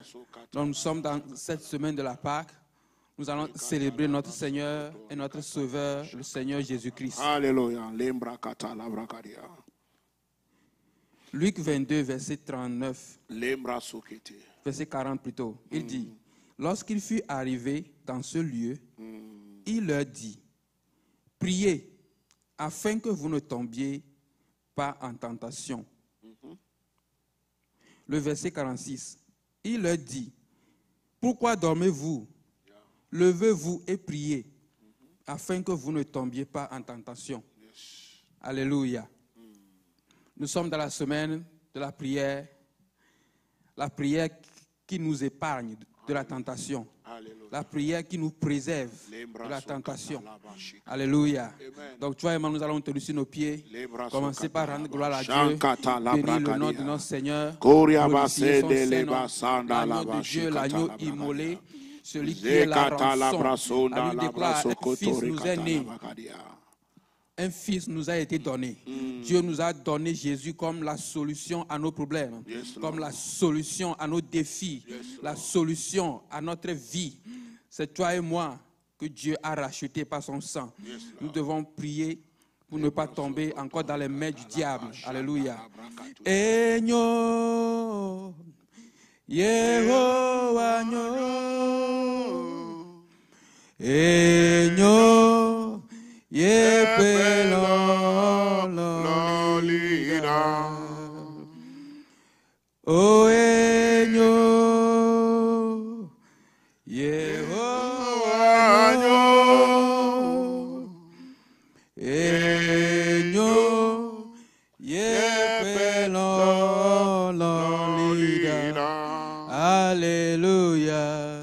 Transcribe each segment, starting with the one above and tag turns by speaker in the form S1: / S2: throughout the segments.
S1: Donc nous sommes dans cette semaine de la Pâque. Nous allons célébrer notre Seigneur et notre Sauveur, le Seigneur Jésus-Christ.
S2: Alléluia.
S1: Luc 22, verset 39, verset 40 plutôt. Il dit, lorsqu'il fut arrivé dans ce lieu, il leur dit, priez afin que vous ne tombiez pas en tentation. Le verset 46, il leur dit, pourquoi dormez-vous? Levez-vous et priez, afin que vous ne tombiez pas en tentation. Alléluia. Nous sommes dans la semaine de la prière qui nous épargne de la tentation. La prière qui nous préserve de la tentation. Alléluia. Donc, toi et moi, nous allons tenir sur nos pieds. Commencer par rendre gloire à Dieu. Bénir le nom de notre Seigneur. Glorifier son Saint-Nom. L'agneau de Dieu, l'agneau immolé. Celui qui est la rançon. La Bible déclare, un fils nous est né. Un fils nous a été donné. Dieu nous a donné Jésus comme la solution à nos problèmes, comme la solution à nos défis, la solution à notre vie. C'est toi et moi que Dieu a racheté par son sang. Nous devons prier pour ne pas tomber encore dans les mains du diable. Alléluia. Enyo, Yehovah nyo, Enyo, Yepelololida, O Enyo, Yehovah nyo, Enyo, Yepelololida, Alléluia,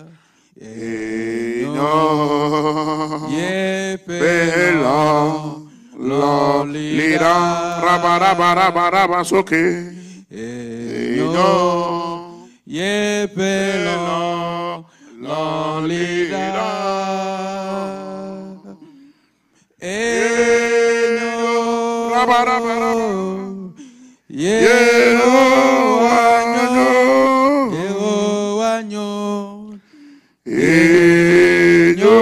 S1: Enyo, Yepelololida,
S2: Rabaraba soke.
S1: Enyo, Yepelololida, Enyo, Yehovah nyo, Enyo,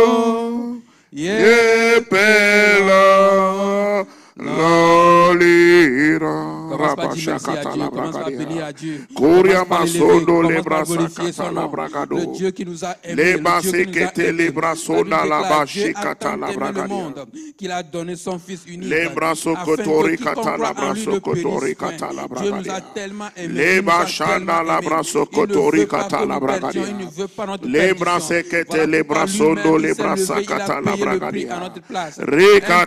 S1: Commence par dire merci à Dieu, commence par bénir à Dieu. Commence par l'élever, commence par glorifier son nom. Le Dieu qui nous a aimés, le Dieu qui nous a aimés. Dieu a tant aimé le monde qu'il a donné son Fils unique afin que quiconque croit en lui ne périsse point. Dieu nous a tellement aimés, il ne veut pas que nous perdions, il ne veut pas notre perdition. Voilà pourquoi lui-même il s'est levé, il a payé le prix à notre place. Un prix que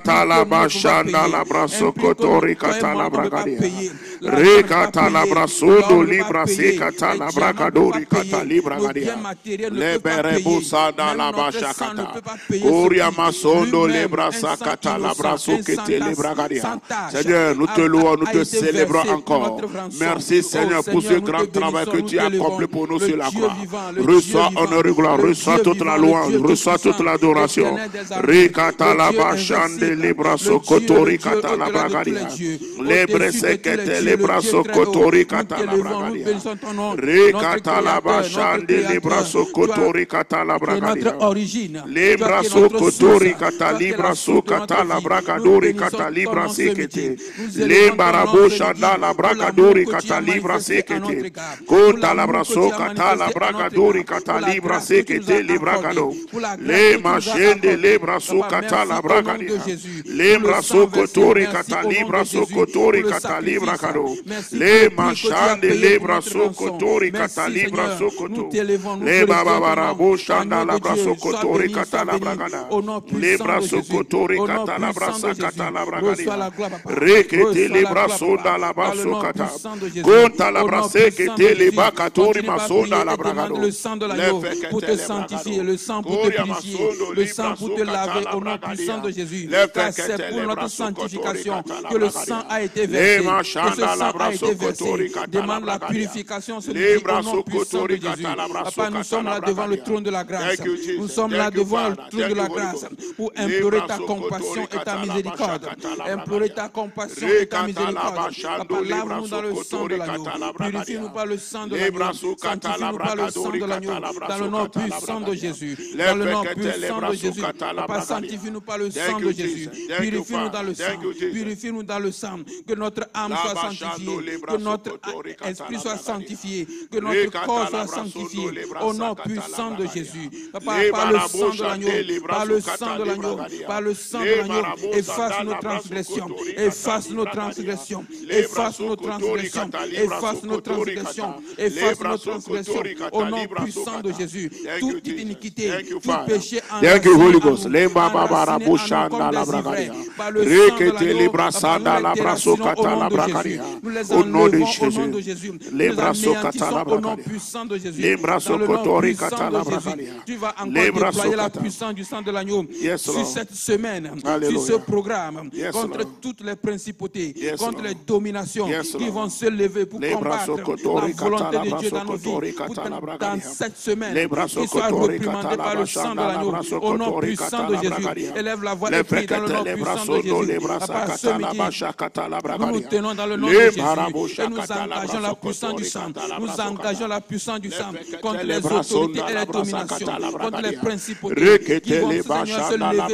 S1: nous ne pouvons pas payer.
S2: Rekata la brasodo libra sekata la bragadori kata libra gadia. Leberebu sada la bashakata. Koria masondo libra sakata la braso kete libra gadia. Seigneur, nous te louons, nous te célébrons encore. Merci Seigneur pour ce grand travail que tu as accompli pour nous sur la croix. Reçois honneur et gloire, reçois toute la louange, reçois toute l'adoration. Rekata la bashande libra sokotori kata la bragadia. Lebre sekete libra sokotori kata la bragadia. Rekata la bashande libra sokotori kata la bragadia. Libra sokotori kata libra sokata la bragadori kata libra sekete. Libra boshanda la bragadori kata libra sekete. Kota la braso kata la bragadori kata libra sekete libra gado. Le machende libra sokata la bragadia. Libra sokotori kata libra sokotori kata libra gado. Le machande libra sokotori kata libra sokoto. Le babara boshanda la braso kotori kata la bragada. Libra sokotori kata la brasa kata la bragadia. Rekete libra sonda la baso kata. Konta la brase kete libra katori masonda la bragado.
S1: Le sang de l'agneau pour te sanctifier, le sang pour te purifier, le sang pour te laver au nom puissant de Jésus. Car c'est pour notre sanctification que le sang a été versé. Que ce sang a été versé. Demande la purification ce midi au nom puissant de Jésus. Papa, nous sommes là devant le trône de la grâce. Nous sommes là devant le trône de la grâce pour implorer ta compassion et ta miséricorde. Implorer ta compassion et ta miséricorde. Papa, lave-nous dans le sang de l'agneau. Purifie-nous par le sang de l'agneau. Sanctifie-nous par le sang de l'agneau. Dans le nom puissant de Jésus. Dans le nom puissant de Jésus. Papa, sanctifie-nous par le sang de Jésus. Purifie-nous dans le sang. Purifie-nous dans le sang. Que notre âme soit sanctifiée. Que notre esprit soit sanctifié. Que notre corps soit sanctifié. Au nom puissant de Jésus. Papa, par le sang de l'agneau. Par le sang de l'agneau. Par le sang de l'agneau. Efface nos transgressions. Efface nos transgressions. Efface nos transgressions. Efface nos transgressions. Efface nos transgressions. Au nom puissant de Jésus. Toute iniquité, tout péché enraciné en nous, enraciné en nous comme des ivraies. Par le sang de l'agneau, par l'intercession au nom de Jésus. Nous les enlevons au nom de Jésus. Nous les anéantissons au nom puissant de Jésus. Dans le nom puissant de Jésus. Tu vas encore déployer la puissance du sang de l'agneau sur cette semaine, sur ce programme, contre toutes les principautés, contre les dominations qui vont se lever pour combattre la volonté de Dieu dans nos vies. Dans cette semaine, qu'ils soient reprimandés par le sang de l'agneau, au nom puissant de Jésus. Élève la voix et prie dans le nom puissant de Jésus. Papa, ce midi, nous nous tenons dans le nom de Jésus et nous engageons la puissance du sang. Nous engageons la puissance du sang contre les autorités et les dominations, contre les principautés qui vont se lever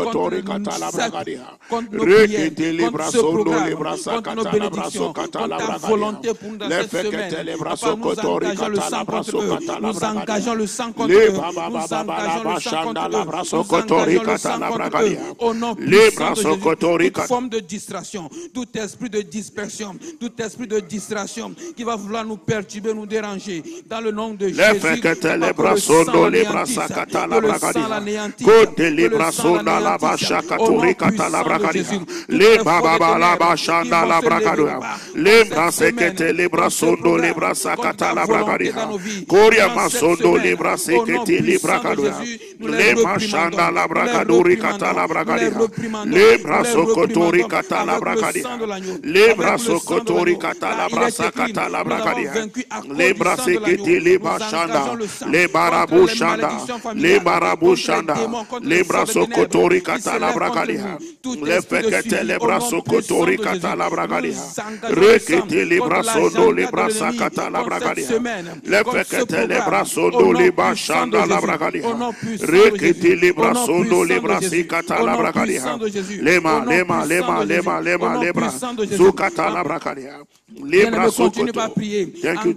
S1: contre nos prières, contre ce programme, contre nos bénédictions, contre ta volonté pour nous dans cette semaine. Papa, nous engageons le sang contre eux. Nous engageons le sang contre eux. Nous engageons le sang contre eux. Nous engageons le sang contre eux. Au nom puissant de Jésus, toute forme de distraction, tout esprit de dispersion, tout esprit de distraction qui va vouloir nous perturber, nous déranger, dans le nom de Jésus, que le sang l'anéantisse, que le sang l'anéantisse, que le sang l'anéantisse, au nom puissant de Jésus. Les bababa la bachanda la bracadua, les brasekete les brasondo les brasakata la bracadia, Koria masondo les brasekete les bracadua, les machanda la bracaduri kata la bracadia, les brasokotori kata la bracadia, les brasokotori kata la brasakata la bracadia, les brasekete les bachanda, les barabushanda, les barabushanda, les brasokotori kata la bracadia, les fekete les brasokotori kata la bracadia, rekete les brasondo les brasakata la bracadia, les fekete les brasondo les bachanda la bracadia, rekete les brasondo les brasikata la bracadia, lema lema lema lema lema lema zukata la bracadia. Ne continue pas à prier.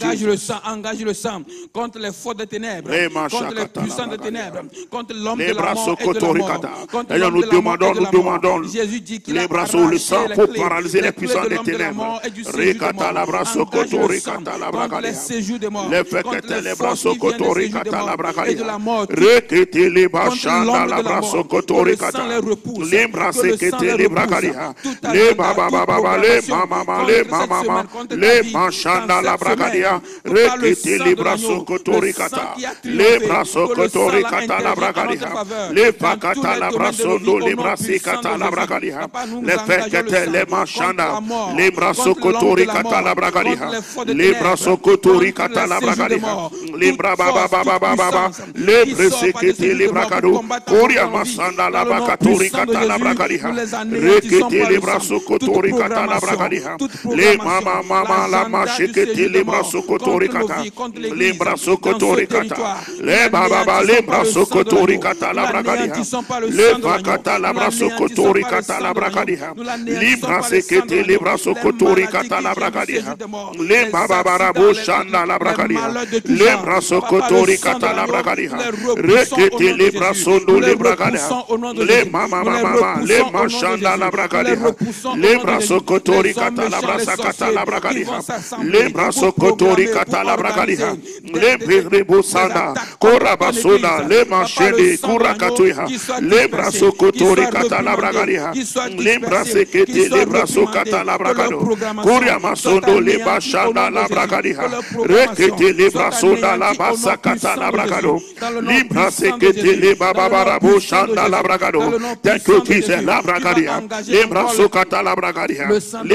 S1: Engage le sang contre les forces des ténèbres, contre les puissants des ténèbres, contre l'homme de la mort et de la mort. Contre l'homme de la mort et de la mort. Jésus dit qu'il a
S2: le sang pour paralyser les puissants des ténèbres. Rikata la braso kotori kata la bracadia.
S1: Les séjours des morts,
S2: les fekete les braso kotori kata la bracadia. Rekete les bachanda la braso kotori kata. Les brasekete les bracadia. Les baba baba les mama les mama. Les machanda la bragadia, rekete les braso kotori kata, les braso kotori kata la bragadia, les pakata la brasondo les brasi kata la bragadia, les fekete les machanda, les braso kotori kata la bragadia, les braso kotori kata la bragadia, les braba baba baba, les bresekete les bragado, koria masanda la bakatori kata la bragadia, rekete les braso kotori kata la bragadia, les mama la machekete les braso kotori kata, les braso kotori kata, les baba les braso kotori kata la bragadia, les vakata la braso kotori kata la bragadia, les brasekete les braso kotori kata la bragadia, les baba barabo shanda la bragadia, les braso kotori kata la bragadia, rekete les braso do les bragadia, les mama les machanda la bragadia, les braso kotori kata la brasa kata la bragadia, les braso kotori kata la bragadia, les berebusanda korabasona les machende kurakatuya, les braso kotori kata la bragadia, les brasekete les braso kata la bragado, kuria masondo les bachanda la bragadia, rekete les braso da la basa kata la bragado, les brasekete les babarabo shanda la bragado, thank you Jesus la bragadia, les braso kata la bragadia, les braso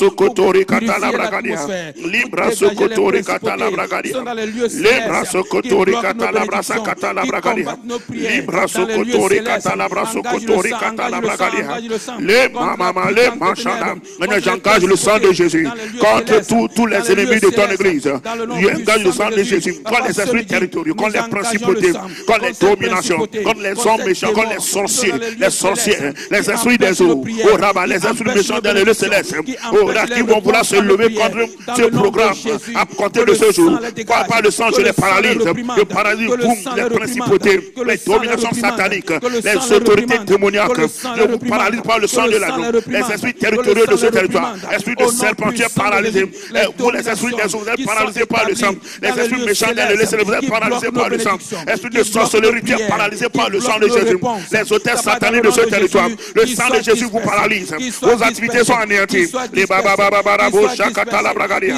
S2: sokotori kata la bragadia. Libra sokotori kata la bragadia. Libra sokotori kata la brasa kata la bragadia. Libra sokotori kata la brasa sokotori kata la bragadia. Les mama les machana. Maintenant j'engage le sang de Jésus contre tous les ennemis de ton église. J'engage le sang de Jésus contre les esprits territoriaux, contre les principautés, contre les dominations, contre les hommes méchants, contre les sorciers, les esprits des eaux, oh rabat, les esprits méchants dans les lieux célestes, oh là, qui vont vouloir se lever contre ce programme à compter de ce jour. Par le sang, je les paralyse, je paralyse les principautés, les dominations sataniques, les autorités démoniaques, je vous paralyse par le sang de l'agneau, les esprits territoriaux de ce territoire, esprit de serpentier paralysé, vous les esprits des eaux, vous êtes paralysés par le sang, les esprits méchants dans les lieux célestes, vous êtes paralysés par le sang, esprit de sorcellerie, tu es paralysé par le sang de Jésus, les hôtels sataniques de ce territoire, le sang de Jésus vous paralyse, vos activités sont anéanties, les babababarabo shakata la bragadia,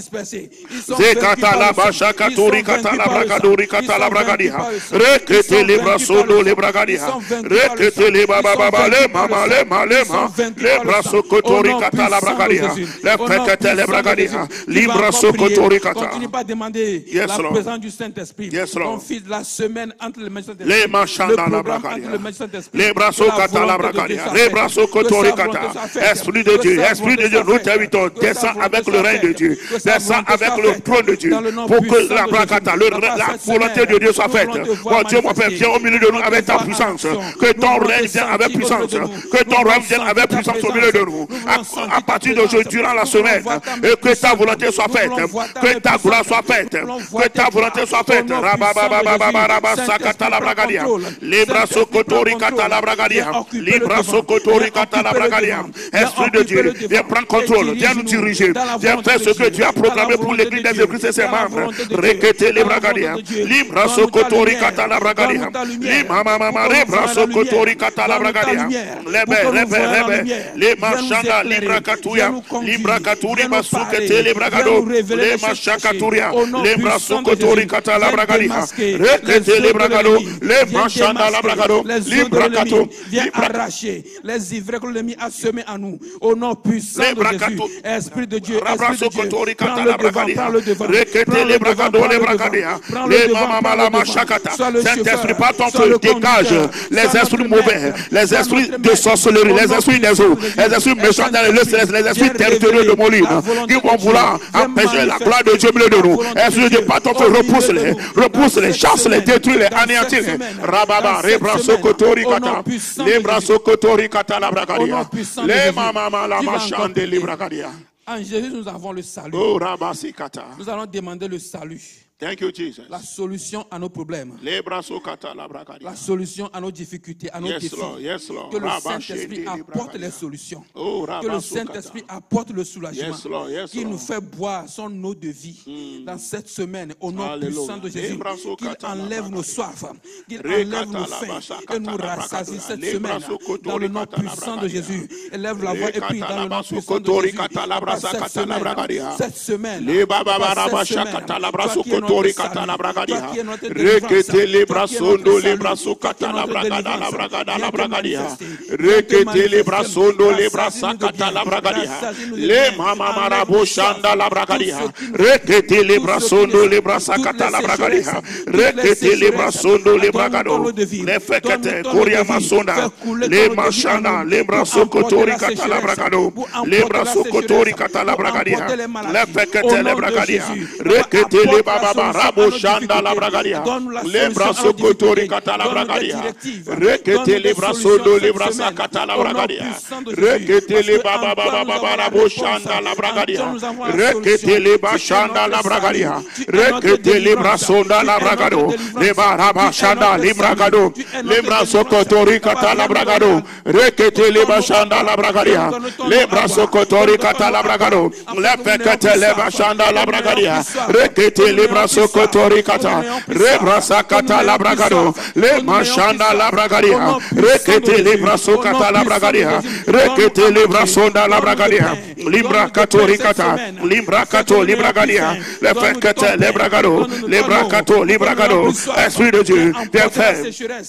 S2: zekata la bashakatori kata la bragadori kata la bragadia, rekete les brasono les bragadia, rekete les babababa les mama les malema, les brasokotori kata la bragadia, les fekete les bragadia, libra sokotori kata.
S1: Continue pas à demander la présence du Saint-Esprit. On fit la semaine entre le Saint-Esprit,
S2: les machanda la bragadia, les brasokotori la bragadia, les brasokotori kata. Esprit de Dieu, nous t'invitons, descends avec le règne de Dieu, descends avec le trône de Dieu, pour que la bragata, la volonté de Dieu soit faite. Mon Dieu, mon Père, viens au milieu de nous avec ta puissance, que ton règne vienne avec puissance, que ton règne vienne avec puissance au milieu de nous, à partir d'aujourd'hui, durant la semaine, et que ta volonté soit faite, que ta gloire soit faite, que ta volonté soit faite. Rababababababa sakata la bragadia, libra sokotori kata la bragadia, libra sokotori kata la bragadia. Esprit de Dieu, viens prendre contrôle, viens nous diriger, viens faire ce que Dieu a proclamé pour l'église des églises et ses membres. Rekete les bragadia, libra sokotori kata la bragadia, libra mama libra sokotori kata la bragadia, les machanga libra katuya, libra katuri basukete les bragado, les machakaturia, les brasokotori kata la bragadia, rekete les bragado, les machanda la bragado, libra katu,
S1: viens arracher les ivraies que l'ennemi a semé à nous, au nom puissant de Jésus. Esprit de Dieu, prends le devant,
S2: Saint-Esprit, par ton feu, dégage les esprits mauvais, les esprits de sorcellerie, les esprits des eaux, les esprits méchants dans les lieux célestes, les esprits territoriaux de Moline, qui vont vouloir empêcher la gloire de Dieu au milieu de nous. Esprit de Dieu, par ton feu, repousse-les, chasse-les, détruis-les, anéantis-les. Rababa, rebraso kotori kata, lebraso kotori kata la bragadia, le mama la machande libragadia.
S1: En Jésus, nous avons le salut.
S2: Oh, rabasi kata.
S1: Nous allons demander le salut.
S2: Thank you, Jesus.
S1: La solution à nos problèmes. La solution à nos difficultés, à nos défis.
S2: Yes, Lord.
S1: Que le Saint-Esprit apporte les solutions. Que le Saint-Esprit apporte le soulagement. Qu'il nous fait boire son eau de vie dans cette semaine au nom puissant de Jésus. Qu'il enlève nos soifs. Qu'il enlève nos faim. Et nous rassasie cette semaine dans le nom puissant de Jésus. Élève la voix et prie dans le nom puissant de Jésus. Cette semaine.
S2: Tori kata la bragadia, rekete le brasondo le braso kata la bragada la bragada la bragadia, rekete le brasondo le brasa kata la bragadia, le mama marabo shanda la bragadia, rekete le brasondo le brasa kata la bragadia, rekete le brasondo le bragado, le fekete koria masonda, le machana le braso kotori kata la bragado, le braso kotori kata la bragadia, le fekete le bragadia, rekete le baba Rabo Shanda la bragadia, les brasso kotori kata la bragadia, rekete les brasso do les brassa kata la bragadia, rekete les baba rabo Shanda la bragadia, rekete les bashanda la bragadia, rekete les brasso da la bragado, les baraba shanda les bragado, les brasso kotori kata la bragado, rekete les bashanda la bragadia, les brasso kotori kata la bragado, les pekete les bashanda la bragadia, rekete les brasso Kotori kata, rebrasa kata la bragado, le machanda la bragadia, rekete le braso kata la bragadia, rekete le brasonda la bragadia, Libra Catoricata, Libra Cato, Libra Gadia, le Fekete, Libra Gado, Libra Cato, Libra Gado, Esprit de Dieu, viens faire.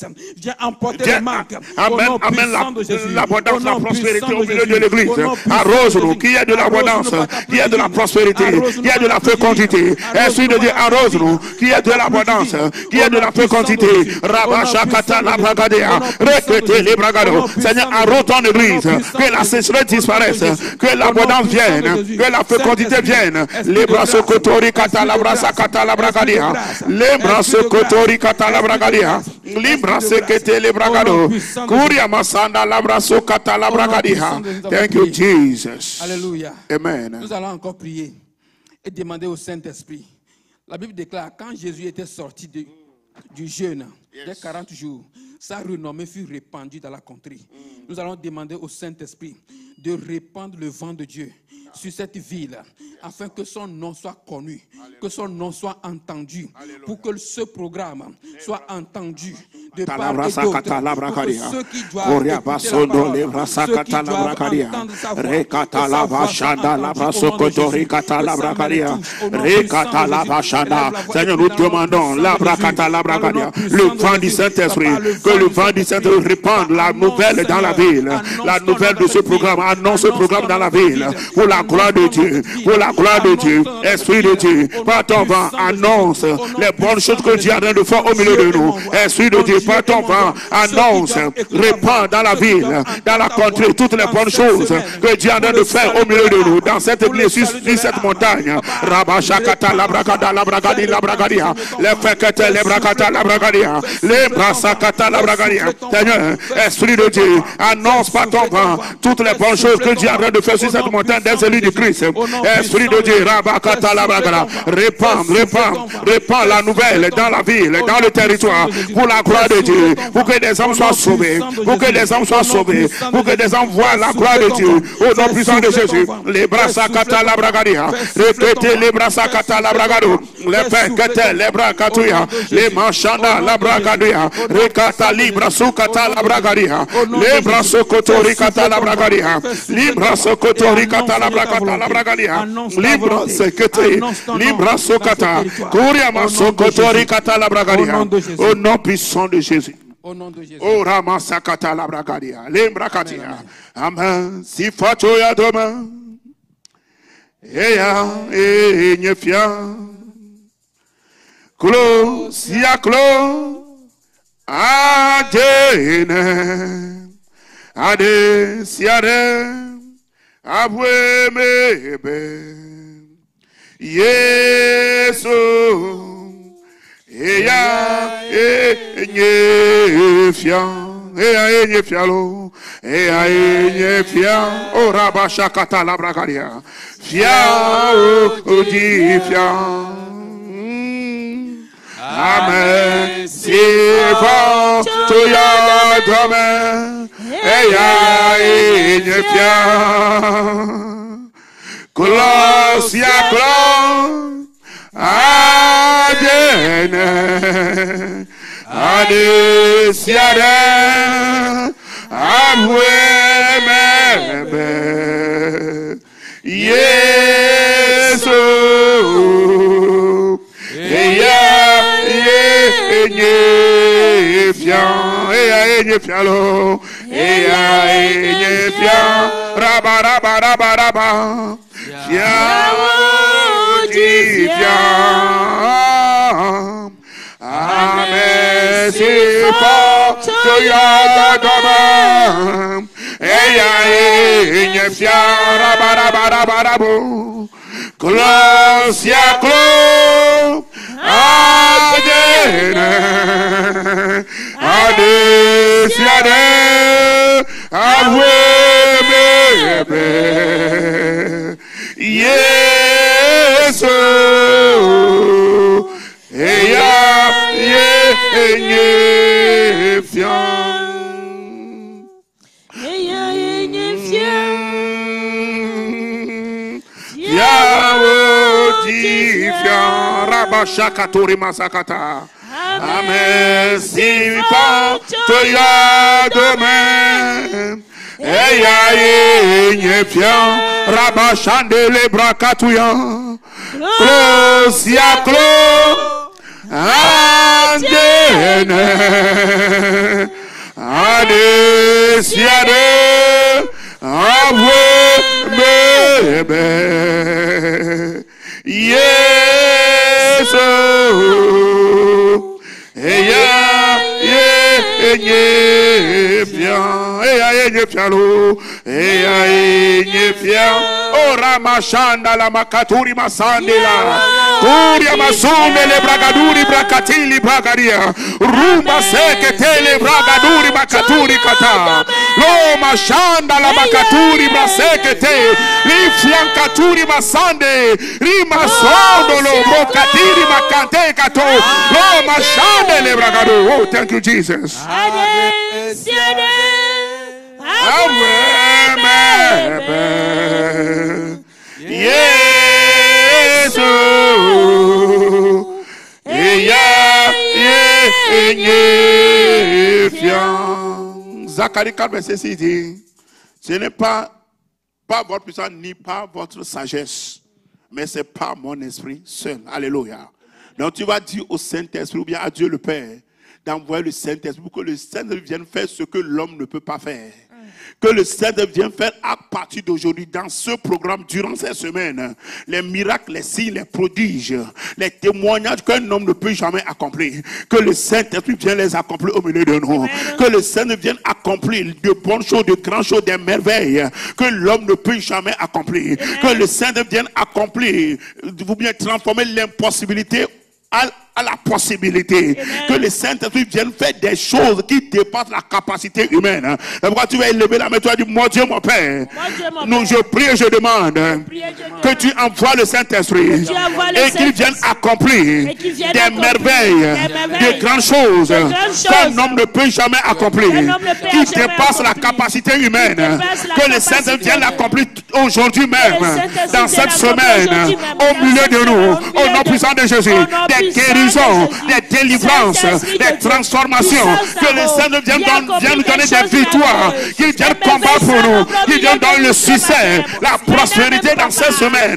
S2: Amen, l'abondance, la prospérité au milieu de l'église. Arrose-nous, qu'il y ait de l'abondance, qu'il y ait de la prospérité, qu'il y ait de la fécondité. Esprit de Dieu, arrose-nous, qu'il y ait de l'abondance, qu'il y ait de la fécondité. Rabashakata, la Bragadea, recruter les Bragado. Seigneur, arrose ton église, que la sécheresse disparaisse, que l'abondance vienne, que la fécondité vienne. Les bras se cotori kata la brasa kata la bragadia. Les bras se cotori kata la bragadia. Les bras se kete les bragado. Kuria masanda la braso kata la bragadia. Thank you, Jesus.
S1: Alléluia.
S2: Amen.
S1: Nous allons encore prier et demander au Saint-Esprit. La Bible déclare, quand Jésus était sorti du jeûne, dès 40 jours, sa renommée fut répandue dans la contrée. Nous allons demander au Saint-Esprit de répandre le vent de Dieu sur cette ville, afin que son nom soit connu, que son nom soit entendu, pour que ce programme soit entendu de part et d'autre, pour que ceux qui doivent écouter la parole, ceux qui doivent entendre sa voix,
S2: Seigneur, nous demandons le vent du Saint-Esprit, que le vent du Saint-Esprit répande la nouvelle dans la ville, la nouvelle de ce programme, annonce ce programme dans la ville, pour la gloire de Dieu, pour la gloire de Dieu, Esprit de Dieu, par ton vent, annonce les bonnes choses que Dieu a de faire au milieu de nous, Esprit de Dieu, par ton vent, annonce, répand dans la ville, dans la contrée, toutes les bonnes choses que Dieu a de faire au milieu de nous, dans cette église, sur cette montagne, Rabashakata, la bragada, la bragadi, la bragadia, les fekete, les bragata, la bragadia, les brasakata, la bragadia, Seigneur, Esprit de Dieu, annonce par ton vent toutes les bonnes choses que Dieu a de faire sur cette montagne des élus du Christ. Esprit de Dieu, Rabakata la Bagala, répand la nouvelle dans la ville, dans le territoire, pour la gloire de Dieu, pour que des hommes soient sauvés, pour que des hommes soient sauvés, pour que des hommes voient la gloire de Dieu, au nom puissant de Jésus. Les brasakata la Bragadia, répétez les brasakata la Bragado, les fekete, les brakatuya, les manchanda la Bragadia, rekata libra sukata la Bragadia, les brasokotori kata la Bragadia, libra sokotori kata la Bragata la Bragadia, libra sekete, libra sokata, kuriama sokotori kata la Bragadia, au nom puissant de Jésus.
S1: Au nom de Jésus.
S2: Oh Ramasakata la Bragadia, l'embrakatia. Amen. Si fato ya doma, eya enyefia, klo siya klo, adene, ade siade. Abwe mebe Yesu Eya enyefia lo Eya enyefia O rabashakata la bragadia Fia o di fia Amen Sifa tuya dome Eya enyefia Colosia clon Adene Adesiade Amwemebe Yesu Eya enyefia Eya enyefia lo Eya enyefia Raba raba raba raba Fia di fia Amen si fo to ya dama Eya enyefia raba raba raba rabo Colosia clo Adene Adesiade Awebebe Yesu Eya enyefia
S3: Eya enyefia
S2: Yawotifia Rabashakatori masakata Amen si pa to ya demain Eya Nyefia, Rabashande le Brakatuya, Siaklo, Andene, Ade Siade, Avwe Bebe, Yesu, Eya Nyefia, Eya Nyefia lo, Eya Nyefia, O Ramashanda la Makaturi Masandela, Kuria Masumbe le Bragaduri Brakatili Bragaria, Rumba Seke Tele Bragaduri Makaturi Kata, Lo Mashanda la Makaturi Braseke Te, Rifiankaturi Masande, Rimasondo lo Mokatiri Makante Kato, Lo Mashande le Bragadu. Oh, thank you, Jesus. Yesu, Zacharie 4, verset 6 dit, ce n'est pas votre puissance ni pas votre sagesse, mais c'est par mon esprit seul. Alléluia. Donc tu vas dire au Saint-Esprit ou bien à Dieu le Père d'envoyer le Saint-Esprit pour que le Saint-Esprit vienne faire ce que l'homme ne peut pas faire. Que le Saint-Esprit vienne faire à partir d'aujourd'hui dans ce programme, durant cette semaine, les miracles, les signes, les prodiges, les témoignages qu'un homme ne peut jamais accomplir. Que le Saint-Esprit vienne les accomplir au milieu de nous. Que le Saint-Esprit vienne accomplir de bonnes choses, de grandes choses, des merveilles que l'homme ne peut jamais accomplir. Que le Saint-Esprit vienne accomplir, vous bien transformer l'impossibilité à la possibilité. Amen. Que le Saint-Esprit vienne faire des choses qui dépassent la capacité humaine. Pourquoi tu vas élever la main, tu vas dire, mon Dieu, mon Père, nous je prie et je demande que tu envoies le Saint-Esprit et qu'il vienne accomplir des merveilles, de grandes choses qu'un homme ne peut jamais accomplir, qui dépassent la capacité humaine. Que le Saint-Esprit vienne accomplir aujourd'hui même, dans cette semaine, au milieu de nous, au nom puissant de Jésus, des guérisons, des délivrances, des transformations. Que le Seigneur vienne nous donner des victoires, qu'il vienne combattre pour nous, qu'il vienne donner le succès, la prospérité dans cette semaine.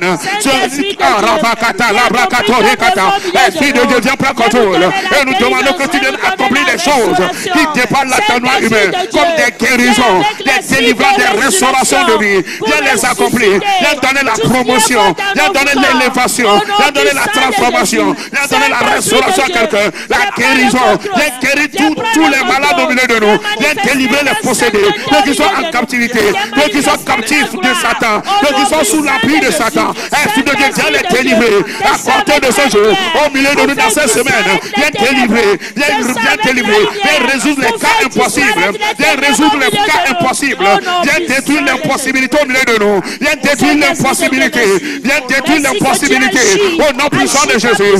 S2: Esprit de Dieu, viens prendre contrôle. Et nous demandons que tu viennes accomplir des choses qui dépassent l'entendement humain, comme des guérisons, des délivrances, des restaurations de vie. Viens les accomplir, viens donner la promotion, viens donner l'élévation, viens donner la transformation, viens donner la restauration à quelqu'un, la guérison, viens guérir tous les malades au milieu de nous, viens délivrer les possédés, ceux qui sont en captivité, ceux qui sont captifs de Satan, ceux qui sont sous l'empire de Satan. Esprit de Dieu, viens les délivrer à partir de ce jour, au milieu de nous dans cette semaine. Viens délivrer, viens délivrer, viens résoudre les cas impossibles, viens résoudre les cas impossibles, viens détruire l'impossibilité au milieu de nous, viens détruire l'impossibilité, viens détruire l'impossibilité au nom puissant de Jésus.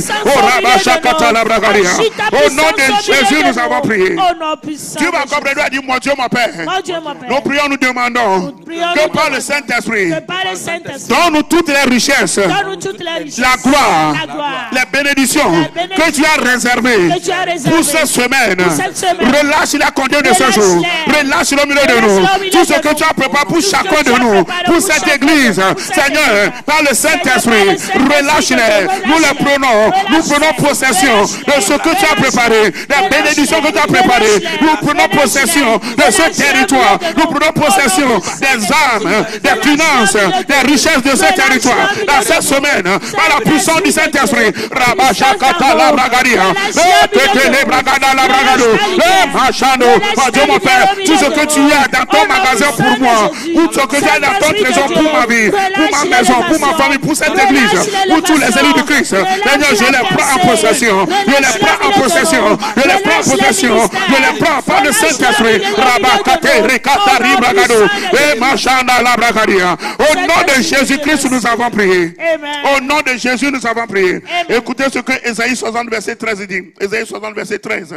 S2: Au nom de Jésus, nous avons prié. Tu vas comprendre et dire, mon Dieu, mon Père. Nous prions, nous demandons que par le Saint-Esprit, donne-nous toutes les richesses, la gloire, les bénédictions que tu as réservées pour cette semaine. Relâche la conduite de ce jour. Relâche le milieu de nous. Tout ce que tu as préparé pour chacun de nous, pour cette église, Seigneur, par le Saint-Esprit, relâche-les. Nous les prenons. Nous prenons possession de ce que tu as préparé, des bénédictions que tu as préparées. Nous prenons possession de ce territoire. Nous prenons possession des âmes, des finances, des richesses de ce territoire. Dans cette semaine, par la puissance du Saint-Esprit, Rabashakata la Bragadia, Tetele Bragada la Bragado, Machano, mon Dieu mon Père, tout ce que tu as dans ton magasin pour moi, tout ce que tu as dans ton trésor pour ma vie, pour ma maison, pour ma famille, pour cette église, pour tous les élus de Christ, Seigneur, je les prends en possession, je les prends en possession, je les prends en possession, je les prends par le Saint-Esprit, Rabakate, Rikata, Ribragado, et Machana la Bragadia. Au nom de Jésus-Christ, nous avons prié. Au nom de Jésus, nous avons prié. Écoutez ce que Ésaïe 60, verset 13 dit. Ésaïe 60, verset 13.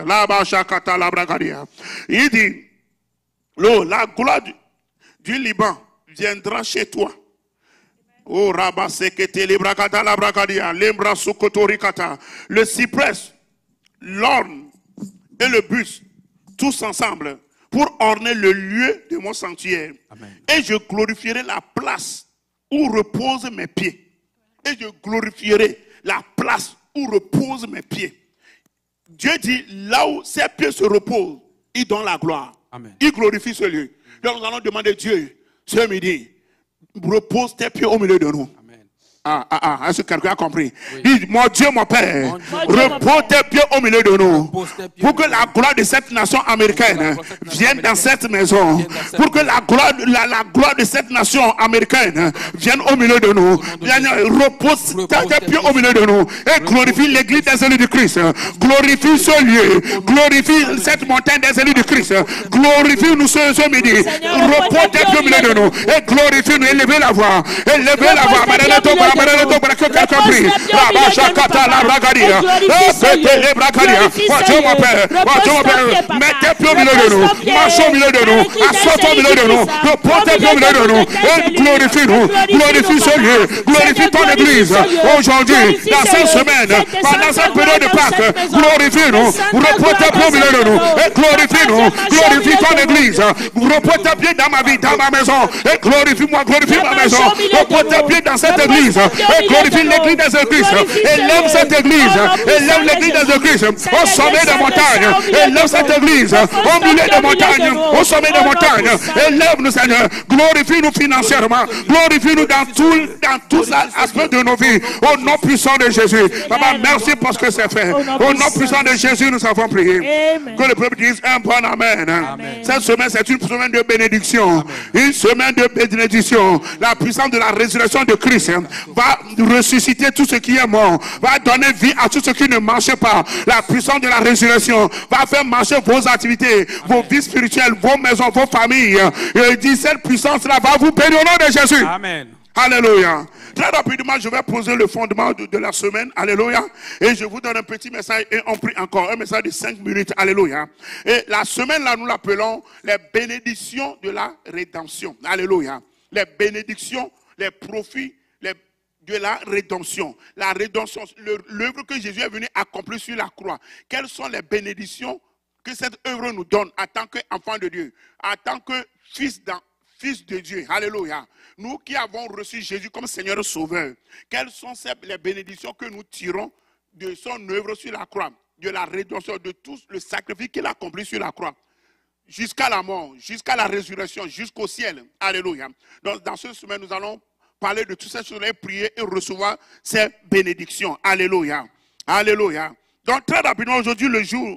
S2: Il dit, la gloire du Liban viendra chez toi. Oh, Rabasekete, Librakata, la Bragadia, Lembra Sukotorikata. Le cyprès, l'orme et le bus, tous ensemble, pour orner le lieu de mon sanctuaire. Amen. Et je glorifierai la place où reposent mes pieds. Et je glorifierai la place où reposent mes pieds. Dieu dit, là où ses pieds se reposent, il donne la gloire. Amen. Il glorifie ce lieu. Donc nous allons demander à Dieu, ce midi, repose tes pieds au milieu de nous. Est-ce que quelqu'un a compris? Oui. Dis, mon Dieu, mon Père, repose tes pieds au milieu de nous. Pour que la gloire de cette nation américaine vienne dans cette maison. Pour que la gloire de cette nation américaine vienne au milieu de nous. Repose tes pieds au milieu de nous. Et glorifie l'église des élus du Christ. Glorifie ce lieu. Glorifie cette montagne des élus du Christ. Glorifie-nous ce midi. Repose tes pieds au milieu de nous. Et glorifie-nous. Élevez la voix. Élevez la voix. Que quelqu'un prie. Mets tes pieds au milieu de nous. Marche au milieu de nous. Assois au milieu de nous. Repose tes pieds au milieu de nous. Et glorifie-nous. Glorifie ce lieu. Glorifie ton église. Aujourd'hui, dans cette semaine, pendant cette période de Pâques, glorifie-nous. Repose tes pieds au milieu de nous. Et glorifie-nous. Glorifie ton église. Repose tes pieds dans ma vie, dans ma maison. Et glorifie-moi, glorifie ma maison. Repose tes pieds dans cette église. Et glorifie l'église des églises. Élève cette église. Élève l'église des églises. Au sommet des montagnes. Élève cette église. Au milieu des montagnes. Au sommet des montagnes. Élève-nous, Seigneur. Glorifie-nous financièrement. Glorifie-nous dans tous aspects de nos vies. Au nom puissant de Jésus. Papa, merci parce que c'est fait. Au nom puissant de Jésus, nous avons prié. Que le peuple dise un bon amen. Cette semaine, c'est une semaine de bénédiction. Une semaine de bénédiction. La puissance de la résurrection de Christ va ressusciter tout ce qui est mort, va donner vie à tout ce qui ne marche pas. La puissance de la résurrection va faire marcher vos activités, vos vies spirituelles, vos maisons, vos familles. Et dit, cette puissance-là va vous bénir au nom de Jésus. Amen. Alléluia. Très rapidement, je vais poser le fondement de la semaine. Alléluia. Et je vous donne un petit message et on prie encore. Un message de 5 minutes. Alléluia. Et la semaine, là, nous l'appelons les bénédictions de la rédemption. Alléluia. Les bénédictions, les profits, de la rédemption. La rédemption, l'œuvre que Jésus est venu accomplir sur la croix. Quelles sont les bénédictions que cette œuvre nous donne en tant qu'enfant de Dieu, en tant que fils de Dieu. Alléluia. Nous qui avons reçu Jésus comme Seigneur et Sauveur, quelles sont les bénédictions que nous tirons de son œuvre sur la croix, de la rédemption, de tout le sacrifice qu'il a accompli sur la croix, jusqu'à la mort, jusqu'à la résurrection, jusqu'au ciel. Alléluia. Donc, dans cette semaine, nous allons parler de tout ça, sur les prier et recevoir ces bénédictions. Alléluia. Alléluia. Donc, très rapidement, aujourd'hui, le jour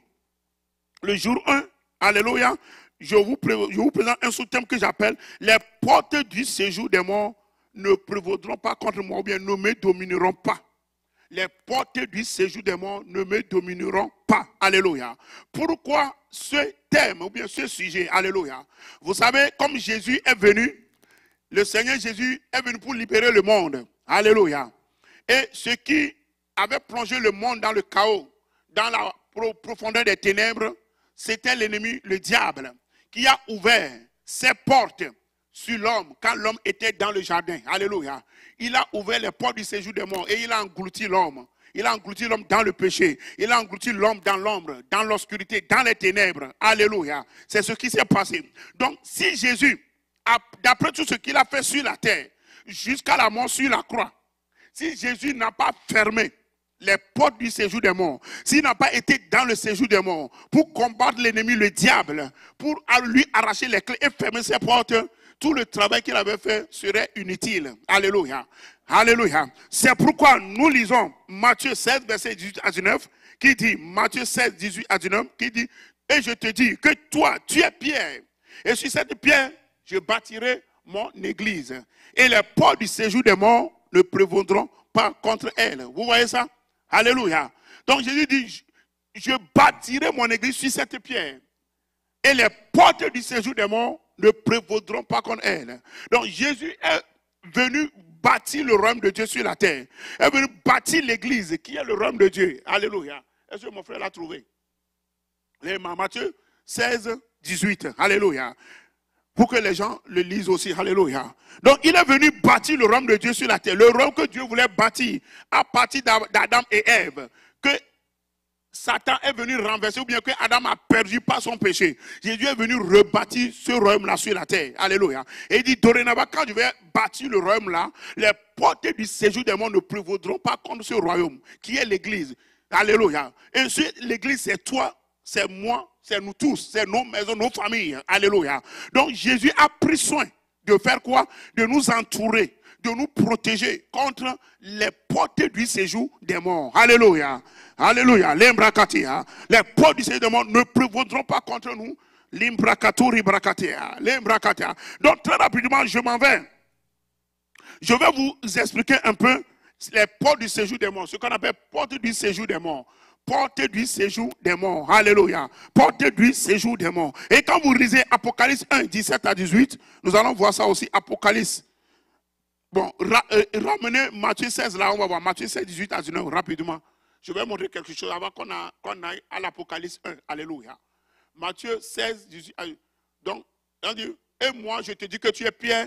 S2: 1, alléluia, je vous présente un sous-thème que j'appelle « Les portes du séjour des morts ne prévaudront pas contre moi, ou bien ne me domineront pas. » Les portes du séjour des morts ne me domineront pas. Alléluia. Pourquoi ce thème, ou bien ce sujet? Alléluia. Vous savez, comme Jésus est venu, le Seigneur Jésus est venu pour libérer le monde. Alléluia. Et ce qui avait plongé le monde dans le chaos, dans la profondeur des ténèbres, c'était l'ennemi, le diable, qui a ouvert ses portes sur l'homme quand l'homme était dans le jardin. Alléluia. Il a ouvert les portes du séjour des morts et il a englouti l'homme. Il a englouti l'homme dans le péché. Il a englouti l'homme dans l'ombre, dans l'obscurité, dans les ténèbres. Alléluia. C'est ce qui s'est passé. Donc, si Jésus, d'après tout ce qu'il a fait sur la terre, jusqu'à la mort sur la croix, si Jésus n'a pas fermé les portes du séjour des morts, s'il n'a pas été dans le séjour des morts pour combattre l'ennemi, le diable, pour lui arracher les clés et fermer ses portes, tout le travail qu'il avait fait serait inutile. Alléluia. Alléluia. C'est pourquoi nous lisons Matthieu 16, verset 18 à 19, qui dit, Matthieu 16, 18 à 19, qui dit, et je te dis que toi, tu es Pierre, et sur cette pierre, je bâtirai mon église. Et les portes du séjour des morts ne prévaudront pas contre elle. Vous voyez ça? Alléluia. Donc Jésus dit, je bâtirai mon église sur cette pierre. Et les portes du séjour des morts ne prévaudront pas contre elle. Donc Jésus est venu bâtir le royaume de Dieu sur la terre. Il est venu bâtir l'église qui est le royaume de Dieu. Alléluia. Est-ce que mon frère l'a trouvé? Matthieu 16, 18. Alléluia. Pour que les gens le lisent aussi. Alléluia. Donc, il est venu bâtir le royaume de Dieu sur la terre. Le royaume que Dieu voulait bâtir à partir d'Adam et Ève. Que Satan est venu renverser, ou bien que Adam a perdu par son péché, Jésus est venu rebâtir ce royaume-là sur la terre. Alléluia. Et il dit, dorénavant, quand je vais bâtir le royaume-là, les portes du séjour des morts ne prévaudront pas contre ce royaume, qui est l'église. Alléluia. Et l'église, c'est toi, c'est moi, c'est nous tous, c'est nos maisons, nos familles. Alléluia. Donc Jésus a pris soin de faire quoi? De nous entourer, de nous protéger contre les portes du séjour des morts. Alléluia. Alléluia. Les portes du séjour des morts ne prévaudront pas contre nous. Donc très rapidement, je m'en vais. Je vais vous expliquer un peu les portes du séjour des morts. Ce qu'on appelle portes du séjour des morts. Porte du séjour des morts. Alléluia. Porte du séjour des morts. Et quand vous lisez Apocalypse 1, 17 à 18, nous allons voir ça aussi. Apocalypse. Bon, ramenez Matthieu 16 là, on va voir. Matthieu 16, 18 à 19, rapidement. Je vais montrer quelque chose avant qu'on aille à l'Apocalypse 1. Alléluia. Matthieu 16, 18 à 19. Donc, on dit, et moi je te dis que tu es Pierre,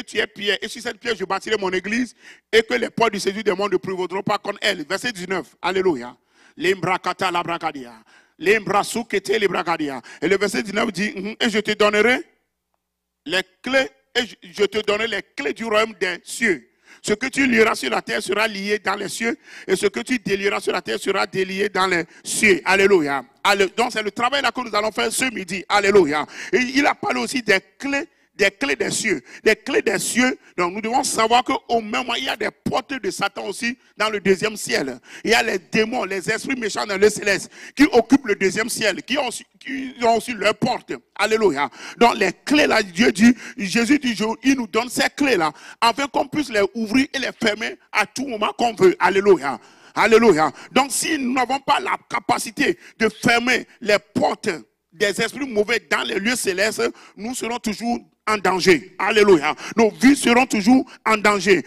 S2: et sur cette pierre je bâtirai mon église, et que les portes du séjour des morts ne prévaudront pas contre elle. Verset 19. Alléluia. Lembrakata la bragadia. Lembrasukete le bragadia. Et le verset 19 dit, et je te donnerai les clés, et je te donnerai les clés du royaume des cieux. Ce que tu lieras sur la terre sera lié dans les cieux, et ce que tu délieras sur la terre sera délié dans les cieux. Alléluia. Donc c'est le travail là que nous allons faire ce midi. Alléluia. Et il a parlé aussi des clés des cieux. Des clés des cieux. Donc nous devons savoir qu'au même moment, il y a des portes de Satan aussi dans le deuxième ciel. Il y a les démons, les esprits méchants dans le céleste qui occupent le deuxième ciel, qui ont aussi leurs portes. Alléluia. Donc les clés là, Jésus dit, il nous donne ces clés là, afin qu'on puisse les ouvrir et les fermer à tout moment qu'on veut. Alléluia. Alléluia. Donc si nous n'avons pas la capacité de fermer les portes des esprits mauvais dans les lieux célestes, nous serons toujours en danger. Alléluia. Nos vies seront toujours en danger.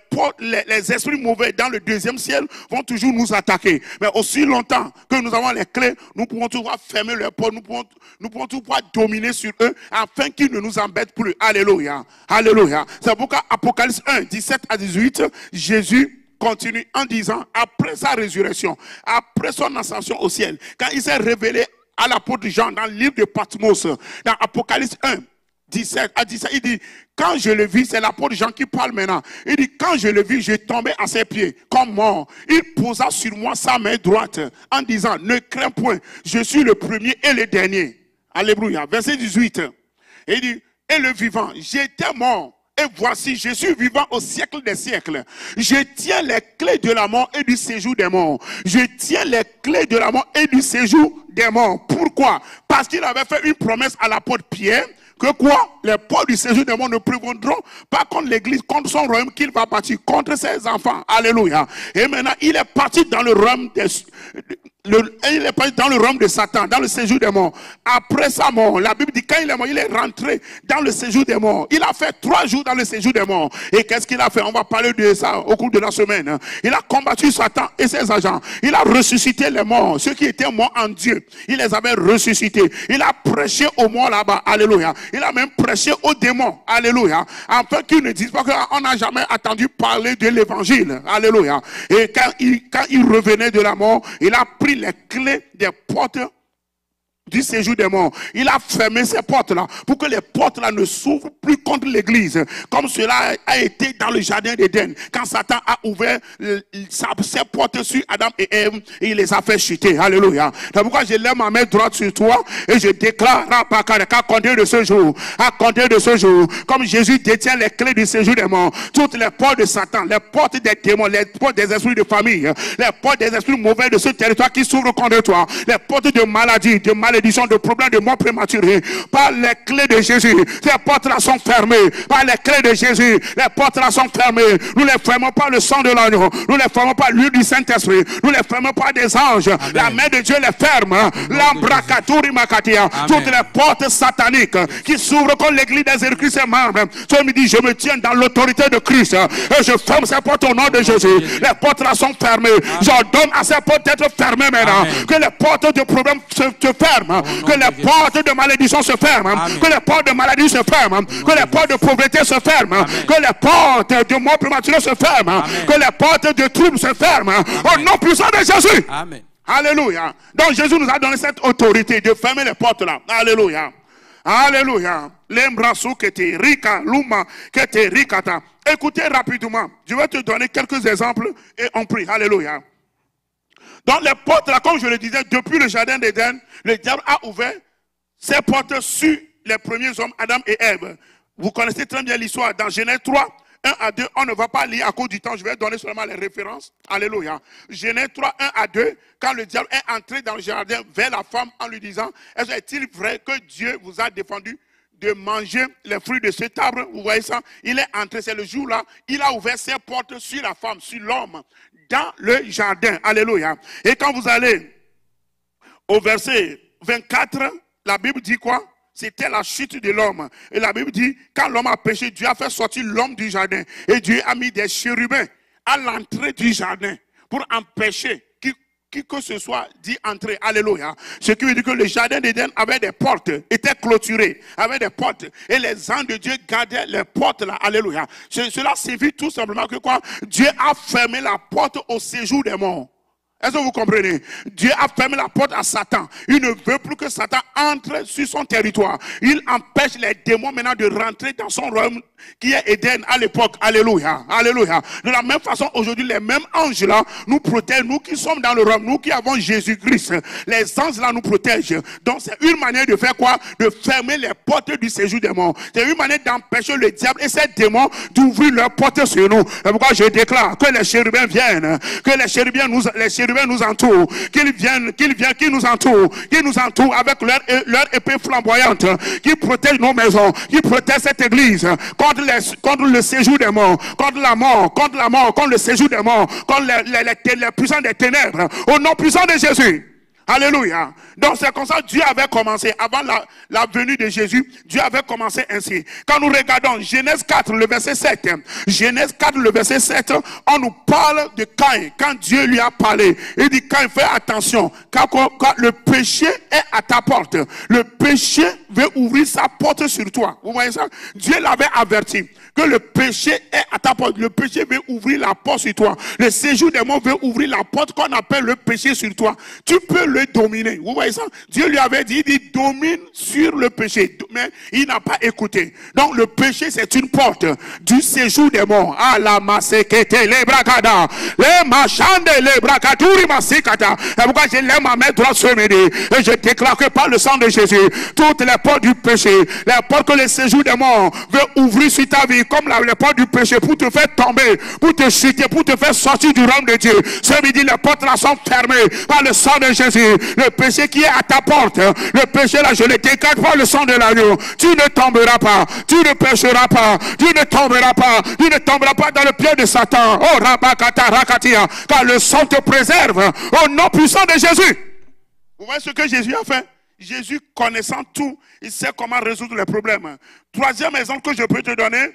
S2: Les esprits mauvais dans le deuxième ciel vont toujours nous attaquer. Mais aussi longtemps que nous avons les clés, nous pouvons toujours fermer leurs portes, nous pouvons toujours dominer sur eux afin qu'ils ne nous embêtent plus. Alléluia. Alléluia. C'est pourquoi Apocalypse 1, 17 à 18, Jésus continue en disant, après sa résurrection, après son ascension au ciel, quand il s'est révélé à l'apôtre Jean dans le livre de Patmos, dans Apocalypse 1, 17 à 17, il dit, quand je le vis, c'est l'apôtre Jean qui parle maintenant. Il dit, quand je le vis, je tombais à ses pieds, comme mort. Il posa sur moi sa main droite, en disant, ne crains point, je suis le premier et le dernier. Alléluia. Verset 18. Il dit, et le vivant, j'étais mort, et voici, je suis vivant au siècle des siècles. Je tiens les clés de la mort et du séjour des morts. Je tiens les clés de la mort et du séjour des morts. Pourquoi? Parce qu'il avait fait une promesse à l'apôtre Pierre, que quoi? Les portes du séjour des morts ne prévaudront pas contre l'église, contre son royaume qu'il va bâtir, contre ses enfants. Alléluia. Et maintenant, il est parti dans le royaume il est parti dans le royaume de Satan, dans le séjour des morts. Après sa mort, la Bible dit quand il est mort, il est rentré dans le séjour des morts. Il a fait 3 jours dans le séjour des morts. Et qu'est-ce qu'il a fait? On va parler de ça au cours de la semaine. Il a combattu Satan et ses agents. Il a ressuscité les morts, ceux qui étaient morts en Dieu. Il les avait ressuscités. Il a prêché aux morts là-bas. Alléluia. Il a même prêché aux démons. Alléluia. Afin qu'ils ne disent pas qu'on n'a jamais entendu parler de l'évangile. Alléluia. Et quand il revenait de la mort, il a pris les clés des portes du séjour des morts. Il a fermé ces portes-là pour que les portes-là ne s'ouvrent plus contre l'église. Comme cela a été dans le jardin d'Éden. Quand Satan a ouvert ses portes sur Adam et Ève, et il les a fait chuter. Alléluia. C'est pourquoi je lève ma main droite sur toi et je déclare qu'à compter de ce jour, comme Jésus détient les clés du séjour des morts, toutes les portes de Satan, les portes des démons, les portes des esprits de famille, les portes des esprits mauvais de ce territoire qui s'ouvrent contre toi, les portes de maladie, de problèmes de mort prématurée, par les clés de Jésus, ces portes-là sont fermées. Par les clés de Jésus, les portes-là sont fermées. Nous ne les fermons pas le sang de l'agneau, nous ne les fermons pas l'huile du Saint-Esprit, nous ne les fermons pas des anges. Amen. La main de Dieu les ferme. L'ambrakaturi makatia, toutes les portes sataniques qui s'ouvrent contre l'église des Jésus-Christ et membres. Toi me dis, je me tiens dans l'autorité de Christ et je ferme ces portes au nom de Jésus. Les portes-là sont fermées. J'ordonne à ces portes d'être fermées maintenant. Amen. Que les portes de problème se ferment. Que les portes de malédiction se ferment. Amen. Que les portes de maladie se ferment. Amen. Que les portes de pauvreté se ferment. Amen. Que les portes de mort prématurée se ferment. Amen. Que les portes de troubles se ferment. Amen. Au nom puissant de Jésus. Amen. Alléluia. Donc Jésus nous a donné cette autorité de fermer les portes là. Alléluia. Alléluia. Écoutez rapidement. Je vais te donner quelques exemples et on prie. Alléluia. Dans les portes là, comme je le disais, depuis le jardin d'Éden, le diable a ouvert ses portes sur les premiers hommes, Adam et Ève. Vous connaissez très bien l'histoire. Dans Genèse 3, 1 à 2, on ne va pas lire à cause du temps, je vais donner seulement les références. Alléluia. Genèse 3, 1 à 2, quand le diable est entré dans le jardin vers la femme en lui disant, est-il vrai que Dieu vous a défendu de manger les fruits de cet arbre? Vous voyez ça? Il est entré, c'est le jour-là, il a ouvert ses portes sur la femme, sur l'homme, dans le jardin. Alléluia. Et quand vous allez au verset 24, la Bible dit quoi? C'était la chute de l'homme. Et la Bible dit, quand l'homme a péché, Dieu a fait sortir l'homme du jardin. Et Dieu a mis des chérubins à l'entrée du jardin pour empêcher qui que ce soit d'y entrer. Alléluia. Ce qui veut dire que le jardin d'Éden avait des portes, était clôturé, avait des portes. Et les anges de Dieu gardaient les portes là. Alléluia. Cela signifie tout simplement que quoi? Dieu a fermé la porte au séjour des morts. Est-ce que vous comprenez? Dieu a fermé la porte à Satan. Il ne veut plus que Satan entre sur son territoire. Il empêche les démons maintenant de rentrer dans son royaume qui est Éden à l'époque. Alléluia. Alléluia. De la même façon, aujourd'hui, les mêmes anges là nous protègent. Nous qui sommes dans le royaume, nous qui avons Jésus-Christ, les anges là nous protègent. Donc c'est une manière de faire quoi? De fermer les portes du séjour des morts. C'est une manière d'empêcher le diable et ses démons d'ouvrir leurs portes sur nous. C'est pourquoi je déclare que les chérubins viennent, que les chérubins nous entourent, qu'ils nous entourent avec leur épée flamboyante, qui protège nos maisons, qui protège cette église contre le séjour des morts, contre la mort, contre le séjour des morts, contre les puissants des ténèbres, au nom puissant de Jésus. Alléluia. Donc c'est comme ça que Dieu avait commencé. Avant la venue de Jésus, Dieu avait commencé ainsi. Quand nous regardons Genèse 4, le verset 7. Genèse 4, le verset 7, on nous parle de Caïn. Quand Dieu lui a parlé, il dit, Caïn, fais attention. Quand le péché est à ta porte, le péché veut ouvrir sa porte sur toi. Vous voyez ça? Dieu l'avait averti que le péché est à ta porte. Le péché veut ouvrir la porte sur toi. Le séjour des morts veut ouvrir la porte qu'on appelle le péché sur toi. Tu peux le dominer. Vous voyez ça? Dieu lui avait dit, il domine sur le péché. Mais il n'a pas écouté. Donc le péché, c'est une porte du séjour des morts. Ah la masekete, les bracada, les machande, les bracaturi masekata. Et pourquoi je lève ma main droite ce midi et je déclare que par le sang de Jésus, toutes les portes du péché, les portes que le séjour des morts veut ouvrir sur ta vie, comme les portes du péché, pour te faire tomber, pour te chuter, pour te faire sortir du royaume de Dieu. Ce midi, les portes là sont fermées par le sang de Jésus. Le péché qui est à ta porte, le péché là, je le déclare par le sang de l'agneau. Tu ne tomberas pas, tu ne pécheras pas, tu ne tomberas pas, tu ne tomberas pas dans le pied de Satan. Oh, Rabakata Rakatia, car le sang te préserve au nom puissant de Jésus. Vous voyez ce que Jésus a fait? Jésus, connaissant tout, il sait comment résoudre les problèmes. Troisième exemple que je peux te donner,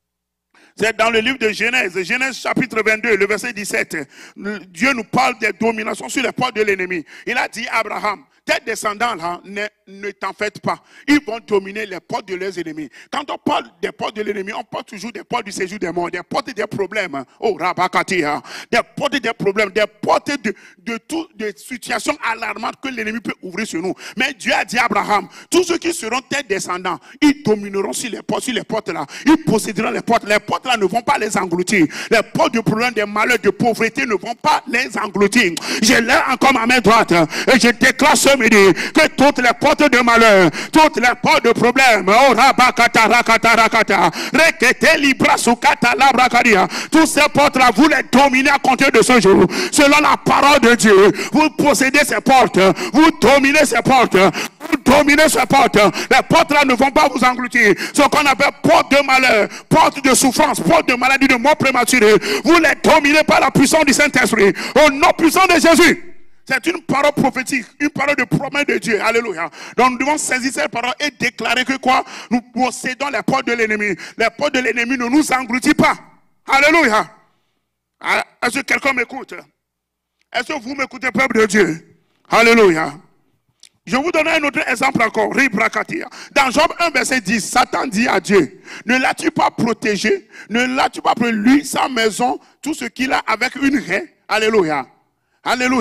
S2: c'est dans le livre de Genèse, Genèse chapitre 22, le verset 17. Dieu nous parle des dominations sur les portes de l'ennemi. Il a dit à Abraham, tes descendants là, ne t'en faites pas. Ils vont dominer les portes de leurs ennemis. Quand on parle des portes de l'ennemi, on parle toujours des portes du séjour des morts, des portes des problèmes. Oh, Rabakatia. Des portes des problèmes, des portes de situations alarmantes que l'ennemi peut ouvrir sur nous. Mais Dieu a dit à Abraham, tous ceux qui seront tes descendants, ils domineront sur les portes là. Ils posséderont les portes. Les portes là ne vont pas les engloutir. Les portes de problèmes, des malheurs, de pauvreté ne vont pas les engloutir. Je lève encore ma main droite et je déclare ce midi que toutes les portes de malheur, toutes les portes de problèmes, oh Rabakata Rakata Rakata, Rekete Libra Sukata Labrakadia, toutes ces portes-là, vous les dominez à compter de ce jour. Selon la parole de Dieu, vous possédez ces portes, vous dominez ces portes, vous dominez ces portes. Les portes-là ne vont pas vous engloutir. Ce qu'on appelle portes de malheur, portes de souffrance, portes de maladie, de mort prématurée. Vous les dominez par la puissance du Saint-Esprit. Au nom puissant de Jésus. C'est une parole prophétique, une parole de promesse de Dieu. Alléluia. Donc nous devons saisir cette parole et déclarer que quoi? Nous possédons les portes de l'ennemi. Les portes de l'ennemi ne nous engloutissent pas. Alléluia. Est-ce que quelqu'un m'écoute? Est-ce que vous m'écoutez, peuple de Dieu? Alléluia. Je vous donne un autre exemple encore. Dans Job 1, verset 10, Satan dit à Dieu, ne l'as-tu pas protégé? Ne l'as-tu pas pris, lui, sa maison, tout ce qu'il a avec une haie? Alléluia. Alléluia.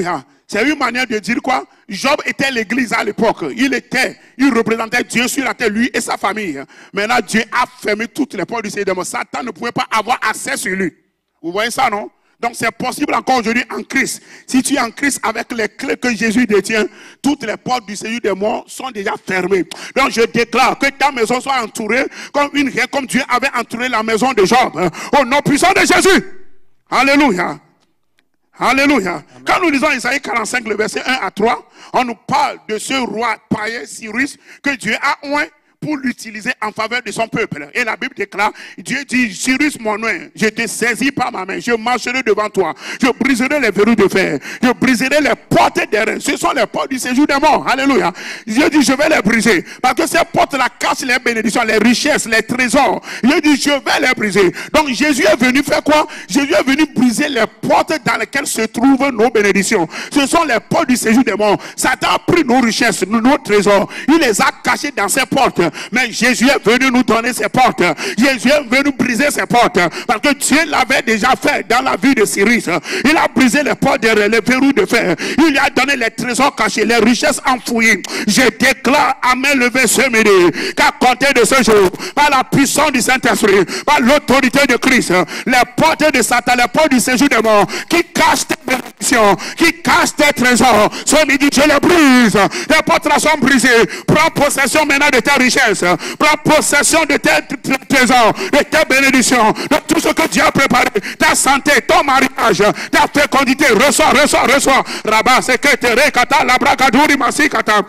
S2: C'est une manière de dire quoi? Job était l'église à l'époque. Il représentait Dieu sur la terre, lui et sa famille. Maintenant, Dieu a fermé toutes les portes du Seigneur des monts. Satan ne pouvait pas avoir accès sur lui. Vous voyez ça, non? Donc c'est possible encore aujourd'hui en Christ. Si tu es en Christ avec les clés que Jésus détient, toutes les portes du Seigneur des monts sont déjà fermées. Donc je déclare que ta maison soit entourée comme Dieu avait entouré la maison de Job. Au nom puissant de Jésus. Alléluia. Alléluia. Amen. Quand nous lisons Isaïe 45, le verset 1 à 3, on nous parle de ce roi païen Cyrus que Dieu a oint pour l'utiliser en faveur de son peuple. Et la Bible déclare, Dieu dit, Cyrus mon oint, je te saisis par ma main, je marcherai devant toi, je briserai les verrous de fer, je briserai les portes des reins. Ce sont les portes du séjour des morts. Alléluia. Dieu dit, je vais les briser. Parce que ces portes-là cachent les bénédictions, les richesses, les trésors. Dieu dit, je vais les briser. Donc Jésus est venu faire quoi? Jésus est venu briser les portes dans lesquelles se trouvent nos bénédictions. Ce sont les portes du séjour des morts. Satan a pris nos richesses, nos trésors. Il les a cachés dans ces portes. Mais Jésus est venu nous donner ces portes. Jésus est venu briser ces portes. Parce que Dieu l'avait déjà fait dans la vie de Cyrus. Il a brisé les portes, les verrous de fer. Il lui a donné les trésors cachés, les richesses enfouies. Je déclare à main levée ce midi qu'à compter de ce jour, par la puissance du Saint-Esprit, par l'autorité de Christ, les portes de Satan, les portes du séjour des morts, qui cachent tes bénédictions, qui cachent tes trésors, ce midi je les brise. Les portes sont brisées. Prends possession maintenant de tes richesses. Prends possession de tes trésors, de tes bénédictions, de tout ce que Dieu a préparé, ta santé, ton mariage, ta fécondité. Reçois. Rabat, secrétaire, kata, labrakadouri, masikata.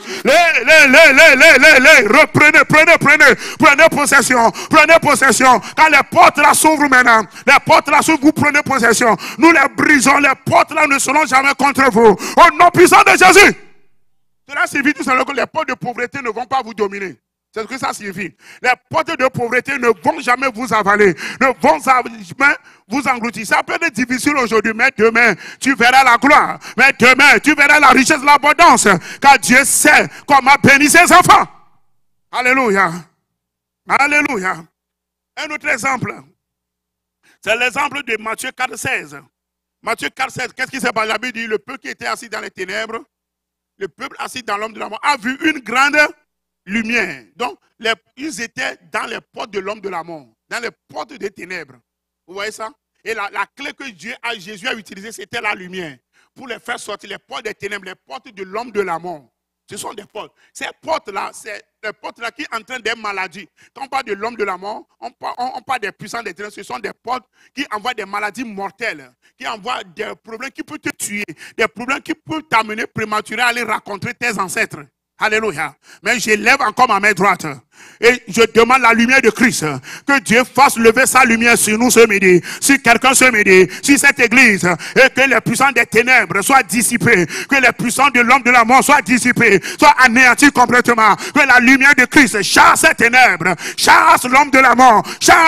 S2: Prenez possession. Quand les portes là s'ouvrent maintenant, vous prenez possession. Nous les brisons, les portes là ne seront jamais contre vous. Au nom puissant de Jésus. Cela signifie tout simplement que les portes de pauvreté ne vont pas vous dominer. C'est ce que ça signifie. Les portes de pauvreté ne vont jamais vous avaler, ne vont jamais vous engloutir. Ça peut être difficile aujourd'hui, mais demain, tu verras la gloire. Mais demain, tu verras la richesse, l'abondance. Car Dieu sait comment bénir ses enfants. Alléluia. Alléluia. Un autre exemple, c'est l'exemple de Matthieu 4,16. Matthieu 4,16, qu'est-ce qui s'est passé? La Bible dit, le peuple qui était assis dans les ténèbres, le peuple assis dans l'homme de la mort, a vu une grande lumière. Donc, ils étaient dans les portes de l'homme de la mort, dans les portes des ténèbres. Vous voyez ça? Et la clé que Jésus a utilisée, c'était la lumière. Pour les faire sortir, les portes des ténèbres, les portes de l'homme de la mort. Ce sont des portes. Ces portes-là, c'est les portes-là qui entraînent des maladies. Quand on parle de l'homme de la mort, on parle des puissants des ténèbres. Ce sont des portes qui envoient des maladies mortelles, qui envoient des problèmes qui peuvent te tuer, des problèmes qui peuvent t'amener prématuré à aller rencontrer tes ancêtres. Alléluia. Mais je lève encore ma main droite et je demande la lumière de Christ. Que Dieu fasse lever sa lumière sur nous ce midi, sur quelqu'un ce midi, sur cette église, et que les puissants des ténèbres soient dissipés, que les puissants de l'homme de la mort soient dissipés, soient anéantis complètement, que la lumière de Christ chasse ces ténèbres, chasse l'homme de la mort,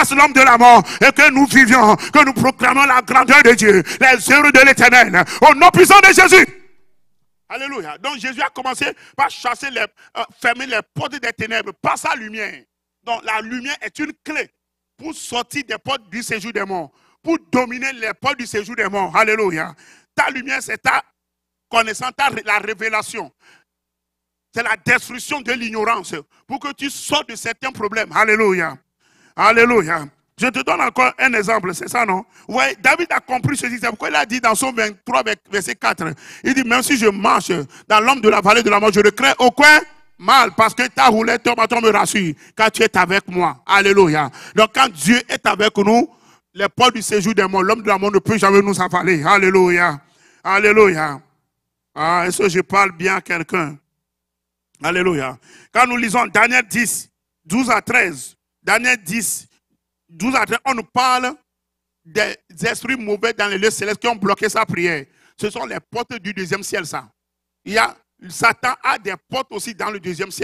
S2: et que nous vivions, que nous proclamons la grandeur de Dieu, les œuvres de l'Éternel, au nom puissant de Jésus. Alléluia. Donc Jésus a commencé par fermer les portes des ténèbres par sa lumière. Donc la lumière est une clé pour sortir des portes du séjour des morts, pour dominer les portes du séjour des morts. Alléluia. Ta lumière, c'est ta connaissance, la révélation. C'est la destruction de l'ignorance pour que tu sortes de certains problèmes. Alléluia. Alléluia. Je te donne encore un exemple, c'est ça, non? Ouais, David a compris ceci, c'est pourquoi il a dit dans son 23, verset 4, il dit, même si je marche dans l'ombre de la vallée de la mort, je ne crains aucun mal, parce que ta roulette, ton bâton me rassure, car tu es avec moi. Alléluia. Donc quand Dieu est avec nous, les portes du séjour des morts, l'homme de la mort ne peut jamais nous avaler. Alléluia. Alléluia. Ah, est-ce que je parle bien à quelqu'un? Alléluia. Quand nous lisons Daniel 10, 12 à 13, Daniel 10, 12 à 13, on nous parle des esprits mauvais dans les lieux célestes qui ont bloqué sa prière. Ce sont les portes du deuxième ciel, ça. Satan a des portes aussi dans le deuxième ciel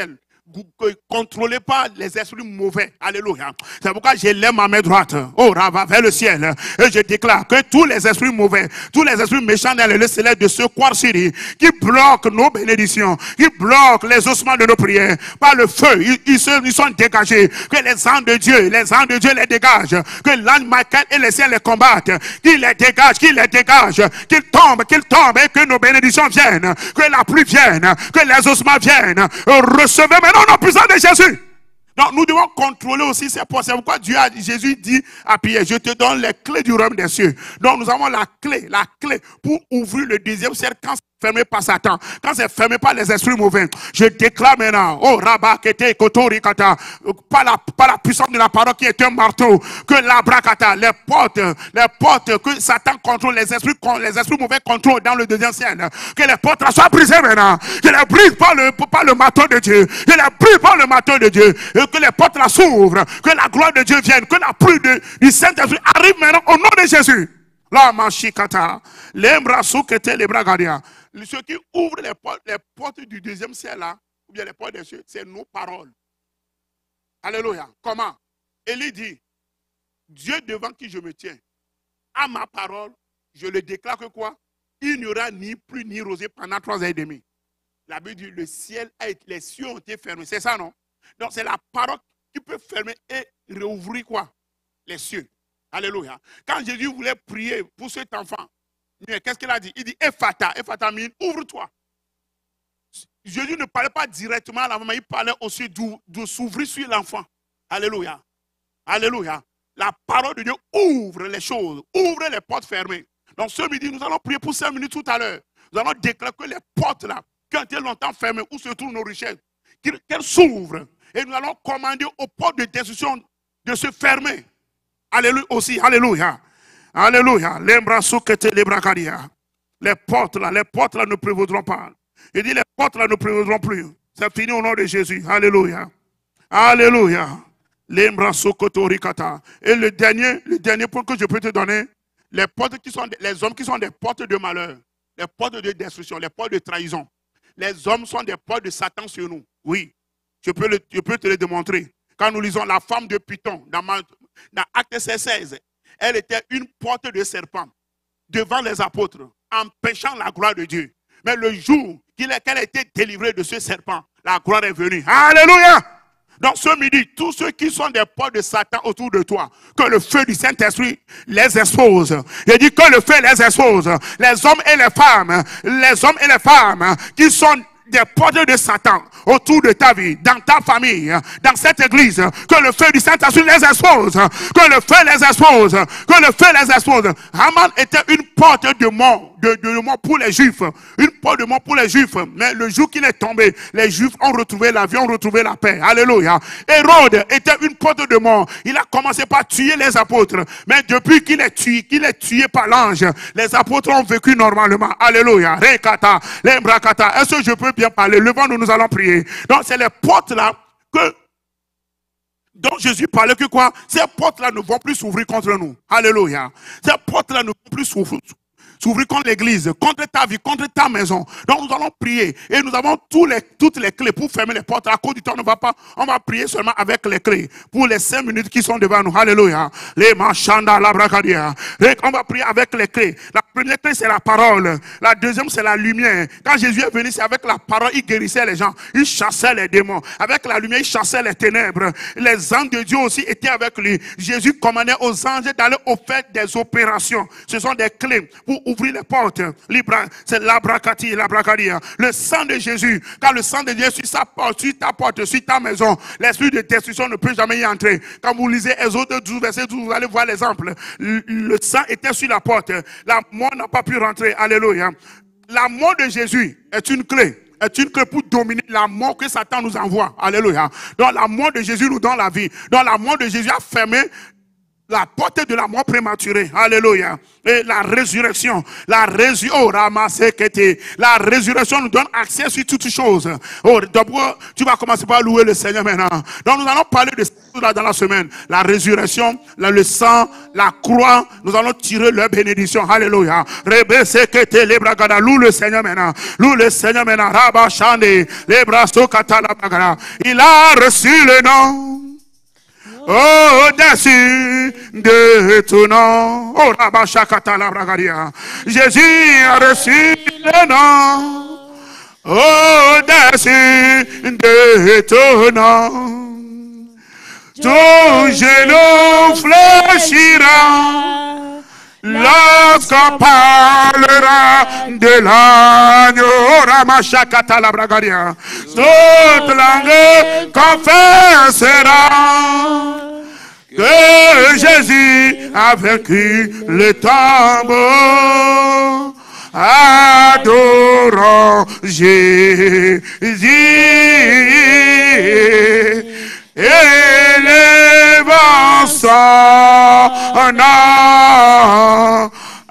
S2: contrôlé par les esprits mauvais. Alléluia. C'est pourquoi je lève ma main droite. Oh, Rava, vers le ciel. Et je déclare que tous les esprits mauvais, tous les esprits méchants dans le lieu céleste de ce Kwarsiri, qui bloquent nos bénédictions, qui bloquent les ossements de nos prières, par le feu, ils sont dégagés. Que les anges de Dieu les dégagent. Que l'ange Michael et les ciels les combattent. Qu'ils les dégagent, qu'ils tombent, et que nos bénédictions viennent. Que la pluie vienne, que les ossements viennent. Recevez maintenant la puissance de Jésus. Donc nous devons contrôler aussi ces portes. C'est pourquoi Jésus dit à Pierre, je te donne les clés du royaume des cieux. Donc nous avons la clé pour ouvrir le deuxième cercle quand c'est fermé par Satan, quand c'est fermé par les esprits mauvais. Je déclare maintenant, oh Rabba Kete Kotori Kata, par la puissance de la parole qui est un marteau, que l'abrakata, les portes que Satan contrôle, les esprits mauvais contrôlent dans le deuxième ciel, que les portes soient brisées maintenant, que les brise par le marteau de Dieu, que les brise par le marteau de Dieu, et que les portes là s'ouvrent, que la gloire de Dieu vienne, que la pluie du Saint-Esprit arrive maintenant au nom de Jésus. La machikata, l'embrasukete les bragadia. Ceux qui ouvrent les portes du deuxième ciel là, ou bien les portes des cieux, c'est nos paroles. Alléluia. Comment? Élie dit, Dieu devant qui je me tiens, à ma parole, je le déclare que quoi? Il n'y aura ni pluie ni rosée pendant 3 ans et demi. La Bible dit, les cieux ont été fermés. C'est ça, non? Donc c'est la parole qui peut fermer et réouvrir quoi? Les cieux. Alléluia. Quand Jésus voulait prier pour cet enfant, qu'est-ce qu'il a dit? Il dit, Ephata, ouvre-toi. Jésus ne parlait pas directement à la maman, il parlait aussi de s'ouvrir sur l'enfant. Alléluia. Alléluia. La parole de Dieu ouvre les choses, ouvre les portes fermées. Donc ce midi, nous allons prier pour 5 minutes tout à l'heure. Nous allons déclarer que les portes là, qui ont été longtemps fermées, où se trouvent nos richesses, qu'elles s'ouvrent. Et nous allons commander aux portes de destruction de se fermer. Alléluia aussi. Alléluia. Alléluia. Les portes là ne prévaudront pas. Il dit les portes là ne prévaudront plus. C'est fini au nom de Jésus. Alléluia. Alléluia. Et le dernier point que je peux te donner, les portes qui sont les hommes qui sont des portes de malheur, les portes de destruction, les portes de trahison. Les hommes sont des portes de Satan sur nous. Oui. Je peux te le démontrer. Quand nous lisons la femme de Python dans Acte 16, elle était une porte de serpent devant les apôtres, empêchant la gloire de Dieu. Mais le jour qu'elle a été délivrée de ce serpent, la gloire est venue. Alléluia! Donc ce midi, tous ceux qui sont des portes de Satan autour de toi, que le feu du Saint-Esprit les expose. Il dit que le feu les expose. Les hommes et les femmes qui sont des portes de Satan autour de ta vie, dans ta famille, dans cette église, que le feu du Saint-Esprit les expose, que le feu les expose, que le feu les expose. Haman était une porte de mort, de mort pour les Juifs, une porte de mort pour les Juifs, mais le jour qu'il est tombé, les Juifs ont retrouvé la vie, ont retrouvé la paix. Alléluia. Hérode était une porte de mort, il a commencé par tuer les apôtres, mais depuis qu'il est tué par l'ange, les apôtres ont vécu normalement. Alléluia. Rekata, lembrakata. Est-ce que je peux bien parler? Levons-nous, nous allons prier. Donc c'est les portes là dont Jésus parlait que quoi? Ces portes là ne vont plus s'ouvrir contre nous. Alléluia. Ces portes là ne vont plus s'ouvrir contre l'église, contre ta vie, contre ta maison. Donc nous allons prier et nous avons toutes les clés pour fermer les portes. À cause du temps, on va prier seulement avec les clés pour les 5 minutes qui sont devant nous. Alléluia. Les machanda, la bracadia. On va prier avec les clés. La première clé, c'est la parole. La deuxième, c'est la lumière. Quand Jésus est venu, c'est avec la parole, il guérissait les gens. Il chassait les démons. Avec la lumière, il chassait les ténèbres. Les anges de Dieu aussi étaient avec lui. Jésus commandait aux anges d'aller au fait des opérations. Ce sont des clés pour ouvrir les portes. C'est l'abracati, l'abracadia. Le sang de Jésus, quand le sang de Dieu sur sa porte, sur ta porte, sur ta maison, l'esprit de destruction ne peut jamais y entrer. Quand vous lisez Exode 12, verset 12, vous allez voir l'exemple. Le sang était sur la porte. La mort n'a pas pu rentrer. Alléluia. La mort de Jésus est une clé. Est une clé pour dominer la mort que Satan nous envoie. Alléluia. Donc la mort de Jésus nous donne la vie. Donc la mort de Jésus a fermé la portée de la mort prématurée. Alléluia. Et la résurrection. La résurrection nous donne accès sur toutes choses. Oh, d'abord, tu vas commencer par louer le Seigneur maintenant. Donc nous allons parler de ça dans la semaine. La résurrection, le sang, la croix. Nous allons tirer leur bénédiction. Alléluia. Loue le Seigneur maintenant. Loue le Seigneur maintenant. Il a reçu le nom. Au-dessus de ton nom. Oh, Rabashakata la Bragadia. Jésus a reçu le nom. Au-dessus de ton nom. Tout genou fléchira. Lorsqu'on parlera de l'agneau, Ramashakata la Bragadia, toute langue confessera que Jésus a vaincu le tombeau. Adorons Jésus. Élevons son nom,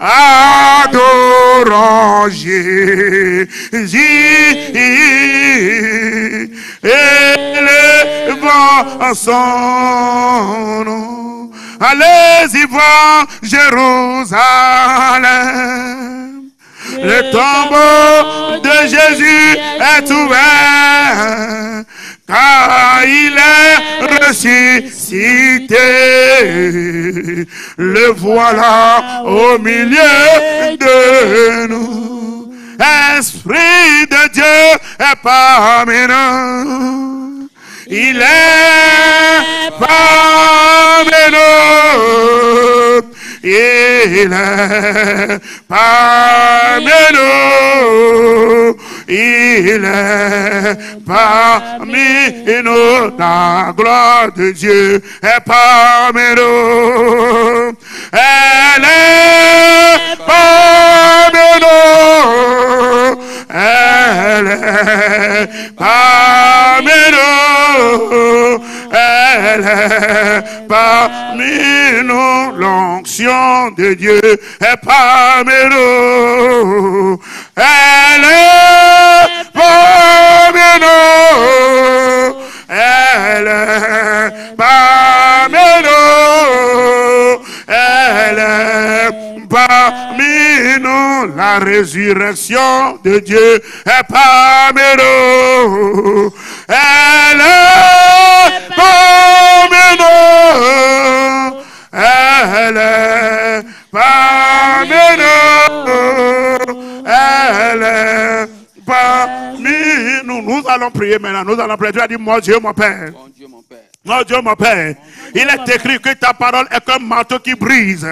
S2: adorons Jésus, élevons son nom. Allez-y voir Jérusalem. Le tombeau de Jésus est ouvert, car il est ressuscité. Le voilà au milieu de nous. Esprit de Dieu est parmi nous. Il est parmi nous. Il est parmi nous. Il est parmi nous. La gloire de Dieu est parmi nous. Elle est parmi nous. Elle est parmi nous. Elle est parmi nous. L'onction de Dieu est parmi nous. Elle est parmi nous. Elle est parmi nous. Elle est parmi nous. La résurrection de Dieu est parmi nous. Elle est parmi nous. Elle est parmi nous. Elle est parmi nous. Nous allons prier maintenant. Nous allons prier. Tu as dit, mon Dieu, mon Père.
S1: Mon Dieu, mon Père.
S2: Mon Dieu, mon Père. Il est écrit que ta parole est un marteau qui brise.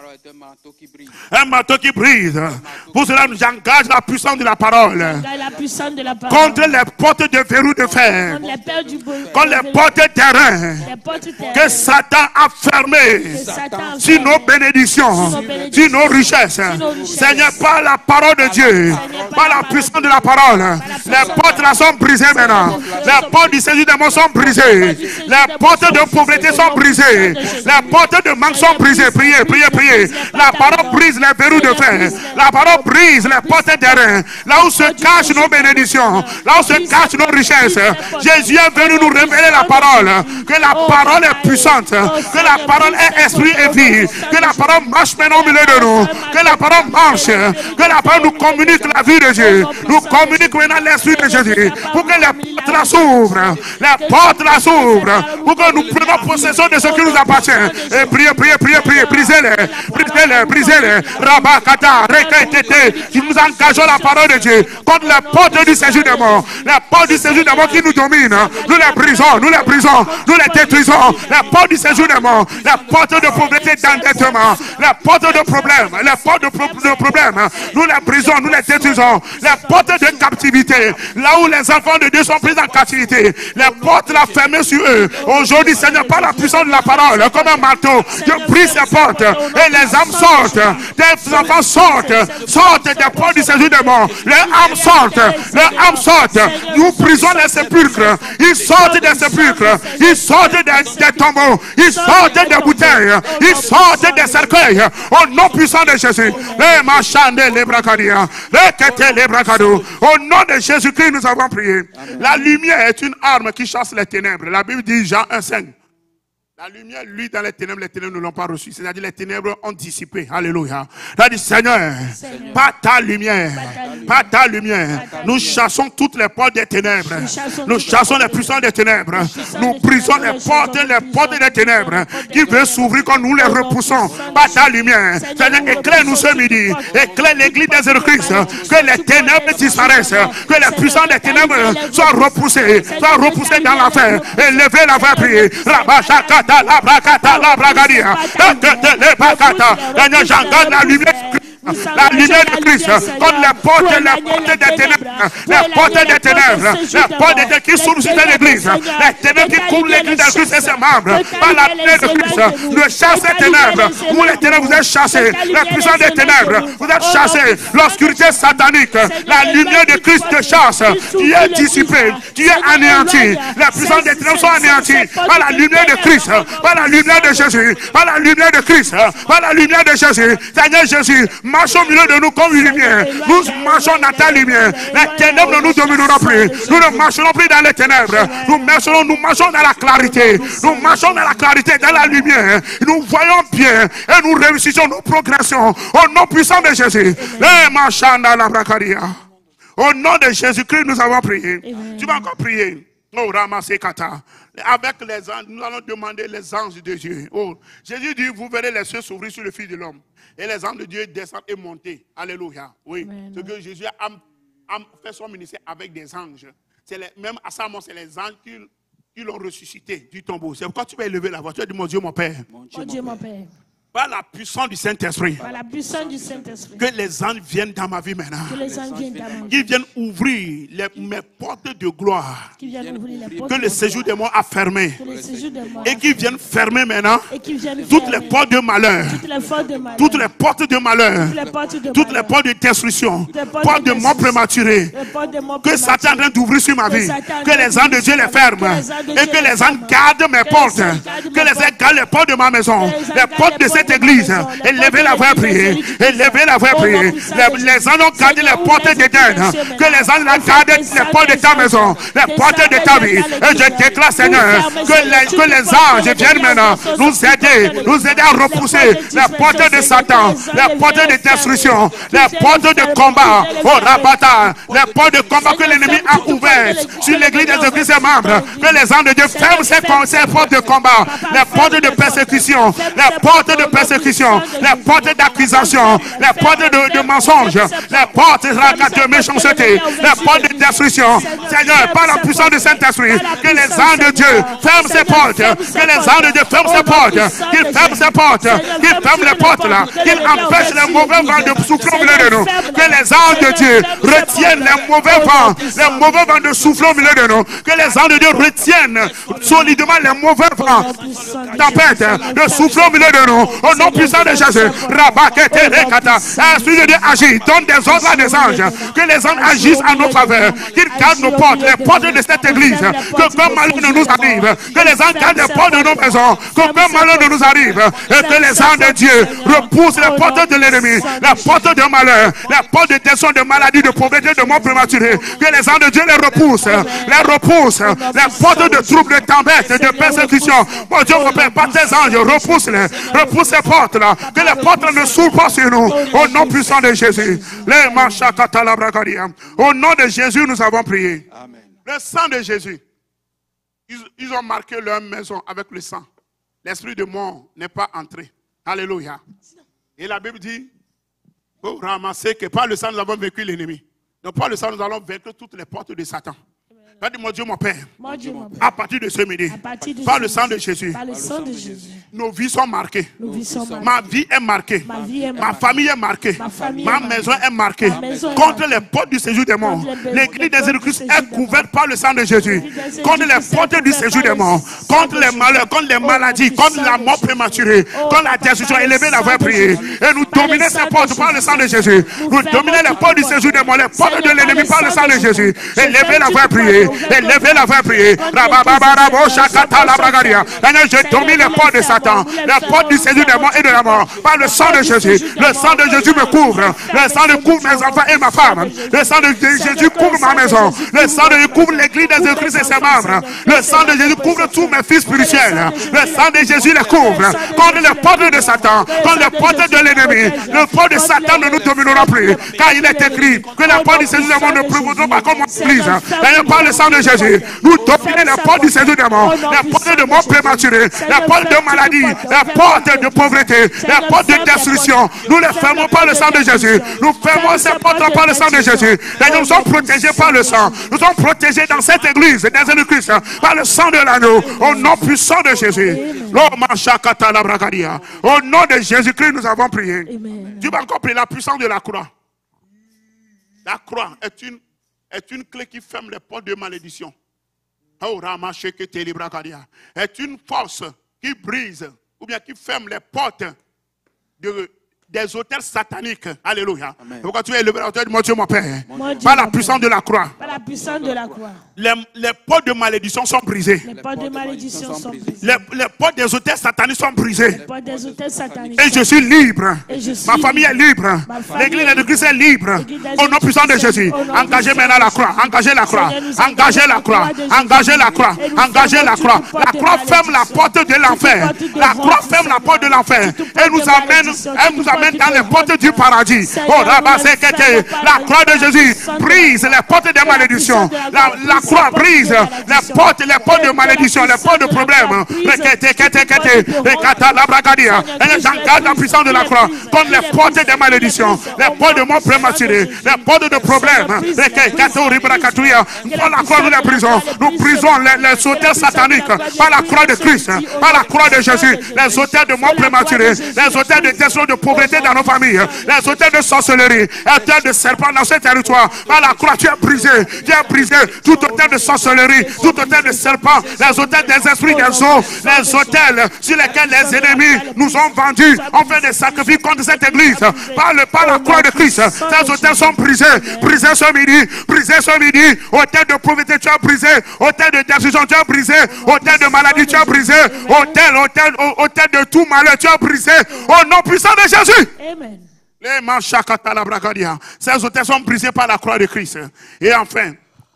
S2: Un marteau qui brise. Pour cela, nous engage la puissance de la parole. Contre les portes de verrou de fer. Contre les portes terrain. Que Satan a fermé sur nos bénédictions, sur nos richesses. Seigneur, par la parole de Dieu, par la puissance de la parole, les portes là sont brisées maintenant. Les portes du séjour des morts sont brisées. Les portes de pauvreté sont brisées. Les portes de manque sont brisées. Priez, priez, priez. La parole brise les verrous de fer. La parole brise les portes terrain. Là où se cachent nos bénédictions, là où se cachent nos richesses. Jésus est venu nous révéler la parole. Que la parole est puissante. Que la parole est esprit et vie. Que la parole marche maintenant au milieu de nous. Que la parole marche. Que la parole nous communique la vie de Dieu. Nous communique maintenant l'esprit de Jésus. Pour que les portes la s'ouvrent. Les portes la s'ouvrent. Pour que nous prenions possession de ce qui nous appartient. Et priez, priez, priez, priez. Brisez-les. Brisez-les, brisez-les. Rabakata, Rekaitete. Nous engageons la parole de Dieu contre les portes du séjour des morts. Les portes du séjour des morts qui nous dominent. Nous les brisons, nous les brisons, nous les détruisons. Les portes du séjour des morts. Les portes de pauvreté d'endettement. Les portes de problèmes. Les portes de problèmes. Nous les brisons, nous les détruisons. Les portes de captivité. Là où les enfants de Dieu sont pris en captivité. Les portes la fermées sur eux. Aujourd'hui, Seigneur, par la puissance de la parole, comme un marteau, je brise ces portes et les âmes sortent, tes enfants sortent des portes du séjour des morts. Les âmes sortent. Nous brisons les sépulcres. Ils sortent des sépulcres. Ils sortent des tombeaux. Ils sortent des bouteilles. Ils sortent des cercueils. Au nom puissant de Jésus. Les machande, les bracadia. Les quêtes, les bracado. Au nom de Jésus-Christ, nous avons prié. La lumière est une arme qui chasse les ténèbres. La Bible dit Jean 1,5. La lumière, lui, dans les ténèbres ne l'ont pas reçu. C'est-à-dire les ténèbres ont dissipé. Alléluia. Il dit, Seigneur, par ta lumière, nous chassons toutes les portes des ténèbres. Nous chassons les puissances des ténèbres. Nous brisons les portes des ténèbres qui veulent s'ouvrir quand nous les repoussons. Par ta lumière. Seigneur, éclaire-nous ce midi. Éclaire l'église des Jésus-Christ. Que les ténèbres disparaissent. Que les puissances des ténèbres soient repoussées dans la fer. Et levez la voix à prier. La bragadia. J'engage la lumière. La lumière de Christ, comme les portes des ténèbres, les portes des ténèbres qui s'ouvrent sur l'église, les ténèbres qui couvrent l'église de Christ et ses membres, par la lumière de Christ, nous chassons les ténèbres, vous les ténèbres, vous êtes chassés, les puissants des ténèbres, vous êtes chassés, l'obscurité satanique, la lumière de Christ te chasse, tu es dissipé, tu es anéanti, les puissants des ténèbres sont anéantis, par la lumière de Christ, par la lumière de Jésus, par la lumière de Christ, par la lumière de Jésus, Seigneur Jésus, marche au milieu de nous comme une lumière. Nous marchons dans ta lumière. Les ténèbres ne nous domineront plus. Nous ne marcherons plus dans les ténèbres. Nous marchons dans la clarité. Nous marchons dans la clarité, dans la lumière. Nous voyons bien et nous réussissons, nous progressons. Au nom puissant de Jésus. Au nom de Jésus-Christ, nous avons prié. Tu vas encore prier. Oh, ramasser kata. Avec les anges, nous allons demander les anges de Dieu. Oh, Jésus dit, vous verrez les cieux s'ouvrir sur le Fils de l'homme. Et les anges de Dieu descendent et montent. Alléluia. Oui. Ce que Jésus a fait son ministère avec des anges. Même à ça, c'est les anges qui l'ont ressuscité du tombeau. C'est pourquoi tu vas élever la voix. Tu vas dire, mon Dieu, mon Père.
S3: Mon Dieu, mon Père.
S2: Par la puissance du Saint-Esprit.
S3: Par la puissance du Saint-Esprit.
S2: Que les anges viennent dans ma vie maintenant.
S3: Que les anges viennent dans ma vie.
S2: Qu'ils viennent ouvrir mes portes de gloire.
S3: Qu'ils viennent ouvrir les portes.
S2: Que le séjour des morts a fermé.
S3: Que le séjour des morts.
S2: Et qu'ils viennent fermer maintenant.
S3: Et qu'ils viennent
S2: toutes les portes de malheur. Toutes les portes de malheur. Toutes les portes de destruction. Portes de mort prématurée. Que Satan est en train d'ouvrir sur ma vie. Que les anges de Dieu les ferment. Et que les anges gardent mes portes. Que les anges gardent les portes de ma maison. Les portes de cette église. Et levez la voix à prier. Et levez la voix à prier. Les anges ont gardé les portes d'Éden. Que les anges ont gardé les portes de ta maison. Les portes de ta vie. Et je déclare, Seigneur, que les anges viennent maintenant nous aider à repousser les portes de Satan. Les portes de destruction. Les portes de combat. Oh, Rabata. Les portes de combat que l'ennemi a ouvertes sur l'église des églises et membres. Que les anges de Dieu ferment ces portes de combat. Les portes de persécution. Les portes de persécution. Les portes d'accusation, les portes de mensonges, les portes de méchanceté, les portes de destruction. Seigneur, par la puissance du Saint-Esprit, que les anges de Dieu ferment ces portes, que les anges de Dieu ferment ces portes, qu'ils ferment ces portes, qu'ils ferment les portes là, qu'ils empêchent les mauvais vents de souffler au milieu de nous, que les anges de Dieu retiennent les mauvais vents de souffler au milieu de nous, que les anges de Dieu retiennent solidement les mauvais vents tempête de souffler au milieu de nous, au nom puissant de Jésus. Rabakete rekata. Esprit de Dieu agit, donne des ordres à des anges, que les anges agissent en notre faveur, qu'ils gardent nos portes, les portes de cette église, que comme malheur ne nous arrive, que les anges gardent les portes de nos maisons, que comme malheur ne nous arrive, et que les anges de Dieu repoussent les portes de l'ennemi, les portes de malheur, les portes de tension, de maladie, de pauvreté, de mort prématurée, que les anges de Dieu les repoussent, les portes de troubles, de tempêtes, de persécution. Mon Dieu, mon Père, par tes anges, repousse ces portes là, que les portes ne s'ouvrent pas sur nous, au nom puissant de Jésus. Au nom de Jésus, nous avons prié. Amen. Le sang de Jésus, ils ont marqué leur maison avec le sang. L'esprit de mort n'est pas entré. Alléluia. Et la Bible dit, pour ramasser que par le sang nous avons vaincu l'ennemi. Donc par le sang nous allons vaincre toutes les portes de Satan. Mon Dieu, mon Père,
S3: Mon Dieu, mon Père,
S2: à partir de ce midi, par le sang de Jésus,
S3: par le sang de Jésus,
S2: nos vies sont marquées.
S3: nos vies sont marquées.
S2: Ma vie est marquée.
S3: Ma vie est
S2: Ma
S3: marquée.
S2: famille est marquée.
S3: Ma famille
S2: Ma
S3: est marquée.
S2: maison est marquée.
S3: Ma maison est
S2: Contre
S3: marquée.
S2: les portes du séjour des morts.
S3: Contre les
S2: L'église des
S3: portes
S2: Jésus-Christ
S3: du
S2: est
S3: séjour des
S2: couverte par le sang de Jésus.
S3: L'église des
S2: Contre les
S3: Jésus-Christ
S2: portes
S3: est
S2: du
S3: couverte
S2: séjour
S3: par
S2: des morts.
S3: le sang
S2: Contre
S3: de
S2: les
S3: Jésus.
S2: malheurs, contre les
S3: Oh,
S2: maladies,
S3: le
S2: contre
S3: sang
S2: la
S3: de
S2: mort
S3: Jésus.
S2: prématurée,
S3: Oh,
S2: contre la
S3: papa,
S2: destruction.
S3: par le
S2: Élevez la
S3: sang
S2: voix,
S3: de
S2: prier.
S3: Jésus.
S2: Et nous
S3: Par le
S2: dominez
S3: sang
S2: ces
S3: de
S2: portes par le sang de
S3: Jésus.
S2: Jésus.
S3: Nous
S2: Nous
S3: fermons
S2: dominez les
S3: toutes
S2: portes du
S3: les
S2: séjour des morts. Les portes
S3: Seigneur,
S2: de
S3: par
S2: l'ennemi
S3: le
S2: par le
S3: sang
S2: sang
S3: de
S2: de Jésus.
S3: Jésus.
S2: Élevez la
S3: Je
S2: voix,
S3: ferme
S2: prier.
S3: toutes les
S2: Élevez la voix, prier.
S3: Contre
S2: Rababarabo,
S3: l'église,
S2: Shakata,
S3: Seigneur,
S2: Labragadia. Seigneur, je
S3: Seigneur,
S2: domine les
S3: nous
S2: portes de
S3: les
S2: Satan.
S3: fermons, nous les
S2: Les portes du
S3: fermons,
S2: séjour des morts et de la mort. Par le sang de Jésus. Le sang de Jésus me couvre. Le sang de couvre mes enfants et ma femme. Le sang de Jésus couvre ma maison. Le sang de Jésus couvre l'église des Jésus-Christ et ses membres. Le sang de Jésus couvre tous mes fils spirituels. Le sang de Jésus les couvre. Contre les portes de Satan, contre les portes de l'ennemi, le port de Satan ne nous dominera plus. Car il est écrit que les portes du séjour des morts ne prévaudront pas comme l'église. D'ailleurs, par le sang de Jésus, nous dominons les portes du séjour des morts, les portes de mort prématurée, les portes de maladie, les portes de pauvreté, les portes de destruction. Nous les fermons par le sang de Jésus. Nous fermons ces portes par le sang de Jésus. D'ailleurs, nous sommes protégés par le sang. Nous sommes protégés dans cette église des Jésus-Christ par le sang de l'agneau. Au nom puissant de Jésus. Au nom de Jésus-Christ, nous avons prié. Tu vas encore prier la puissance de la croix. La croix est une clé qui ferme les portes de malédiction. Est une force qui brise ou bien qui ferme les portes des hôtels sataniques. Alléluia. Pourquoi tu es élevé à l'autel de mon Dieu, mon Père? Par la puissance de la croix.
S3: Par la puissance de la croix.
S2: Les portes de malédiction sont brisées.
S3: Les portes de malédiction sont brisées.
S2: Les portes des hôtels sataniques sont brisées.
S3: Les portes des hôtels sataniques.
S2: Et je suis libre. Ma famille est libre.
S3: L'église
S2: L'église de Christ est libre. Au nom puissant de Jésus. Engagez maintenant la croix. Engagez la croix. Engagez la croix. Engagez la croix. Engagez la croix. La croix ferme la porte de l'enfer. La croix ferme la porte de l'enfer. Et nous amène dans les portes du paradis. Oh, la croix de Jésus brise les portes des malédictions. La croix brise les portes de malédiction, les portes de problèmes. J'engage la puissance de la croix contre les portes des malédictions, les portes de mort prématurée, les portes de problèmes. Par la croix, nous les brisons. Nous brisons les hôtels sataniques par la croix de Christ, par la croix de Jésus. Les hôtels de mort prématurée, les hôtels de destruction, de pauvreté dans nos familles, les hôtels de sorcellerie, les hôtels de serpents dans ce territoire. Par la croix, tu es brisé. Tu es brisé. Tout hôtel de sorcellerie, tout hôtel de serpents, les hôtels des esprits des eaux, les hôtels sur lesquels les ennemis nous ont vendus, ont fait des sacrifices contre cette église. Par la croix de Christ, ces hôtels sont brisés. Brisés ce midi. Brisés ce midi. Hôtel de pauvreté, tu as brisé. Hôtel de destruction, tu as brisé. Hôtel de maladie, tu as brisé. Hôtel de tout malheur, tu as brisé. Au nom puissant de Jésus.
S3: Amen.
S2: Ces hôtels sont brisés par la croix de Christ. Et enfin,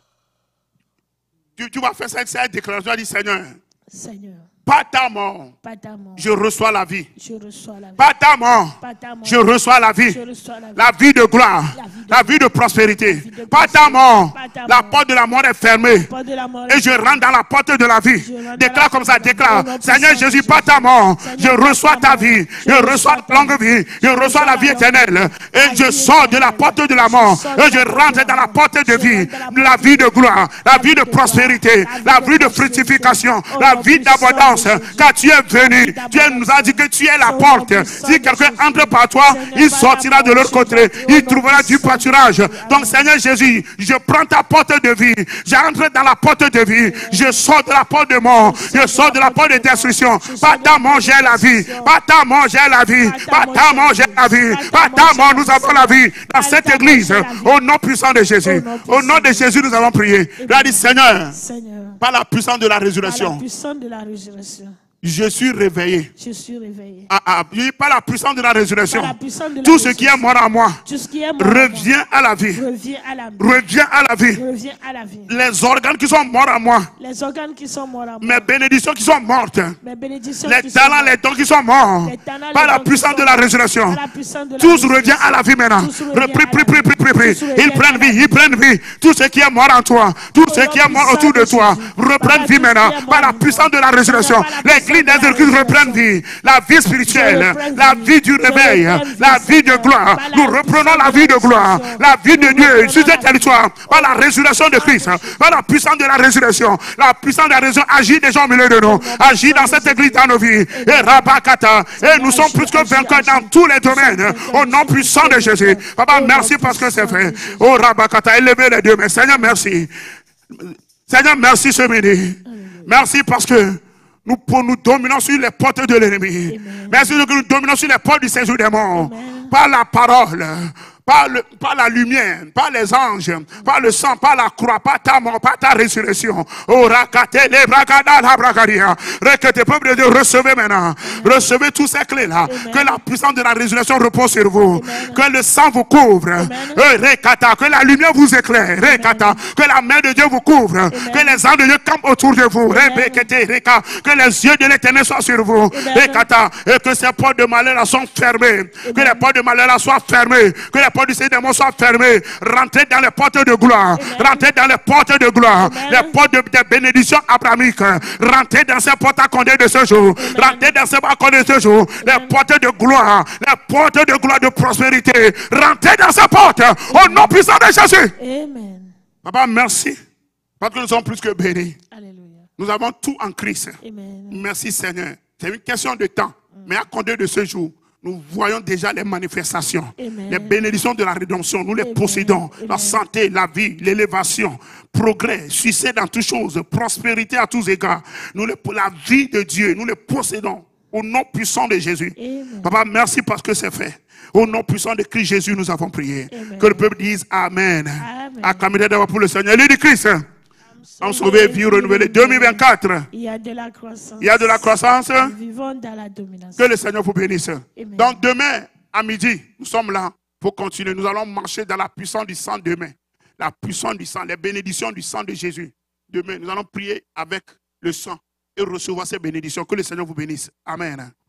S2: tu vas faire cette déclaration, dit Seigneur, par ta mort, je reçois la vie. Par ta mort, je reçois la vie. La vie de gloire, la vie de prospérité. Par ta mort, la porte de la mort est fermée. Et je rentre dans la porte de la vie. Déclare comme ça, déclare. Seigneur Jésus, par ta mort, je reçois ta vie. Je reçois la longue vie. Je reçois la vie éternelle. Et je sors de la porte de la mort. Et je rentre dans la porte de vie. La vie de gloire, la vie de prospérité, la vie de fructification, la vie d'abondance. Car tu es venu, Dieu nous a dit que tu es la porte. Si quelqu'un entre par toi, il sortira de l'autre côté, il trouvera du pâturage. Donc Seigneur Jésus, je prends ta porte de vie, j'entre dans la porte de vie, je sors de la porte de mort, je sors de la porte de destruction. Par ta mort j'ai la vie, par ta mort j'ai la vie, par ta mort j'ai la vie, par ta mort nous avons la vie dans cette église. Au nom puissant de Jésus, au nom de Jésus nous avons prié. Il a dit Seigneur, par la puissance de la résurrection, je suis réveillé.
S3: Je suis réveillé.
S2: Par la puissance de la résurrection, tout ce qui est mort à moi revient à la vie. Revient à la vie. Les organes qui sont morts à moi, mes bénédictions qui sont mortes, les talents, les dons qui sont morts, par la puissance de la résurrection, tous revient à la vie maintenant. Prie. Ils prennent vie, ils prennent vie. Tout ce qui est mort en toi, tout ce qui est mort autour de toi, reprennent vie maintenant. Par la puissance de la résurrection, les clés d'Église reprennent vie. La vie spirituelle, la vie du réveil, la vie de gloire. Nous reprenons la vie de gloire, la vie de Dieu sur ce territoire, par la résurrection de Christ, par la puissance de la résurrection. La puissance de la résurrection agit déjà au milieu de nous, agit dans cette église, dans nos vies. Et Rabakata, et nous sommes plus que vainqueurs dans tous les domaines, au nom puissant de Jésus. Papa, merci parce que c'est fait. Oh Rabakata, élevez les deux mains. Seigneur, merci. Seigneur, merci ce midi. Merci parce que nous dominons sur les portes de l'ennemi. Merci que nous dominons sur les portes du séjour des morts. Par la parole, par la lumière, par les anges, par le sang, par la croix, par ta mort, par ta résurrection. Oh, rakate, les brakada, la brakaria. Requête, peuple de Dieu, recevez maintenant. Recevez tous ces clés-là. Que la puissance de la résurrection repose sur vous. Que le sang vous couvre. Rekata, que la lumière vous éclaire. Rekata, que la main de Dieu vous couvre. Que les anges de Dieu campent autour de vous. Rebekete, reka, que les yeux de l'Éternel soient sur vous. Rekata, et que ces portes de malheur soient fermées. Que les portes de malheur soient fermées. Que les portes du Seigneur soient fermées. Rentrez dans les portes de gloire. Rentrez dans les portes de gloire. Les portes de bénédiction abrahamique. Rentrez dans ces portes accordées de ce jour. Rentrez dans ces portes accordées de ce jour. Les portes de gloire. Les portes de gloire, de prospérité. Rentrez dans ces portes. Au nom puissant de Jésus.
S3: Amen.
S2: Papa, merci. Parce que nous sommes plus que bénis.
S3: Alléluia.
S2: Nous avons tout en Christ.
S3: Amen.
S2: Merci Seigneur. C'est une question de temps. Mais à compter de ce jour, nous voyons déjà les manifestations.
S3: Amen.
S2: Les bénédictions de la rédemption. Nous les possédons. La santé, la vie, l'élévation, progrès, succès dans toutes choses, prospérité à tous égards. La vie de Dieu, nous les possédons. Au nom puissant de Jésus.
S3: Amen.
S2: Papa, merci parce que c'est fait. Au nom puissant de Christ Jésus, nous avons prié.
S3: Amen.
S2: Que le peuple dise Amen.
S3: Amen.
S2: Acclamez d'abord pour le Seigneur. Lui du Christ. En sauvé, vie renouvelée. 2024.
S3: Il y a de la croissance.
S2: Il y a de la croissance.
S3: Nous vivons dans la domination.
S2: Que le Seigneur vous bénisse.
S3: Amen.
S2: Donc demain, à midi, nous sommes là pour continuer. Nous allons marcher dans la puissance du sang demain. La puissance du sang, les bénédictions du sang de Jésus. Demain, nous allons prier avec le sang et recevoir ces bénédictions. Que le Seigneur vous bénisse. Amen.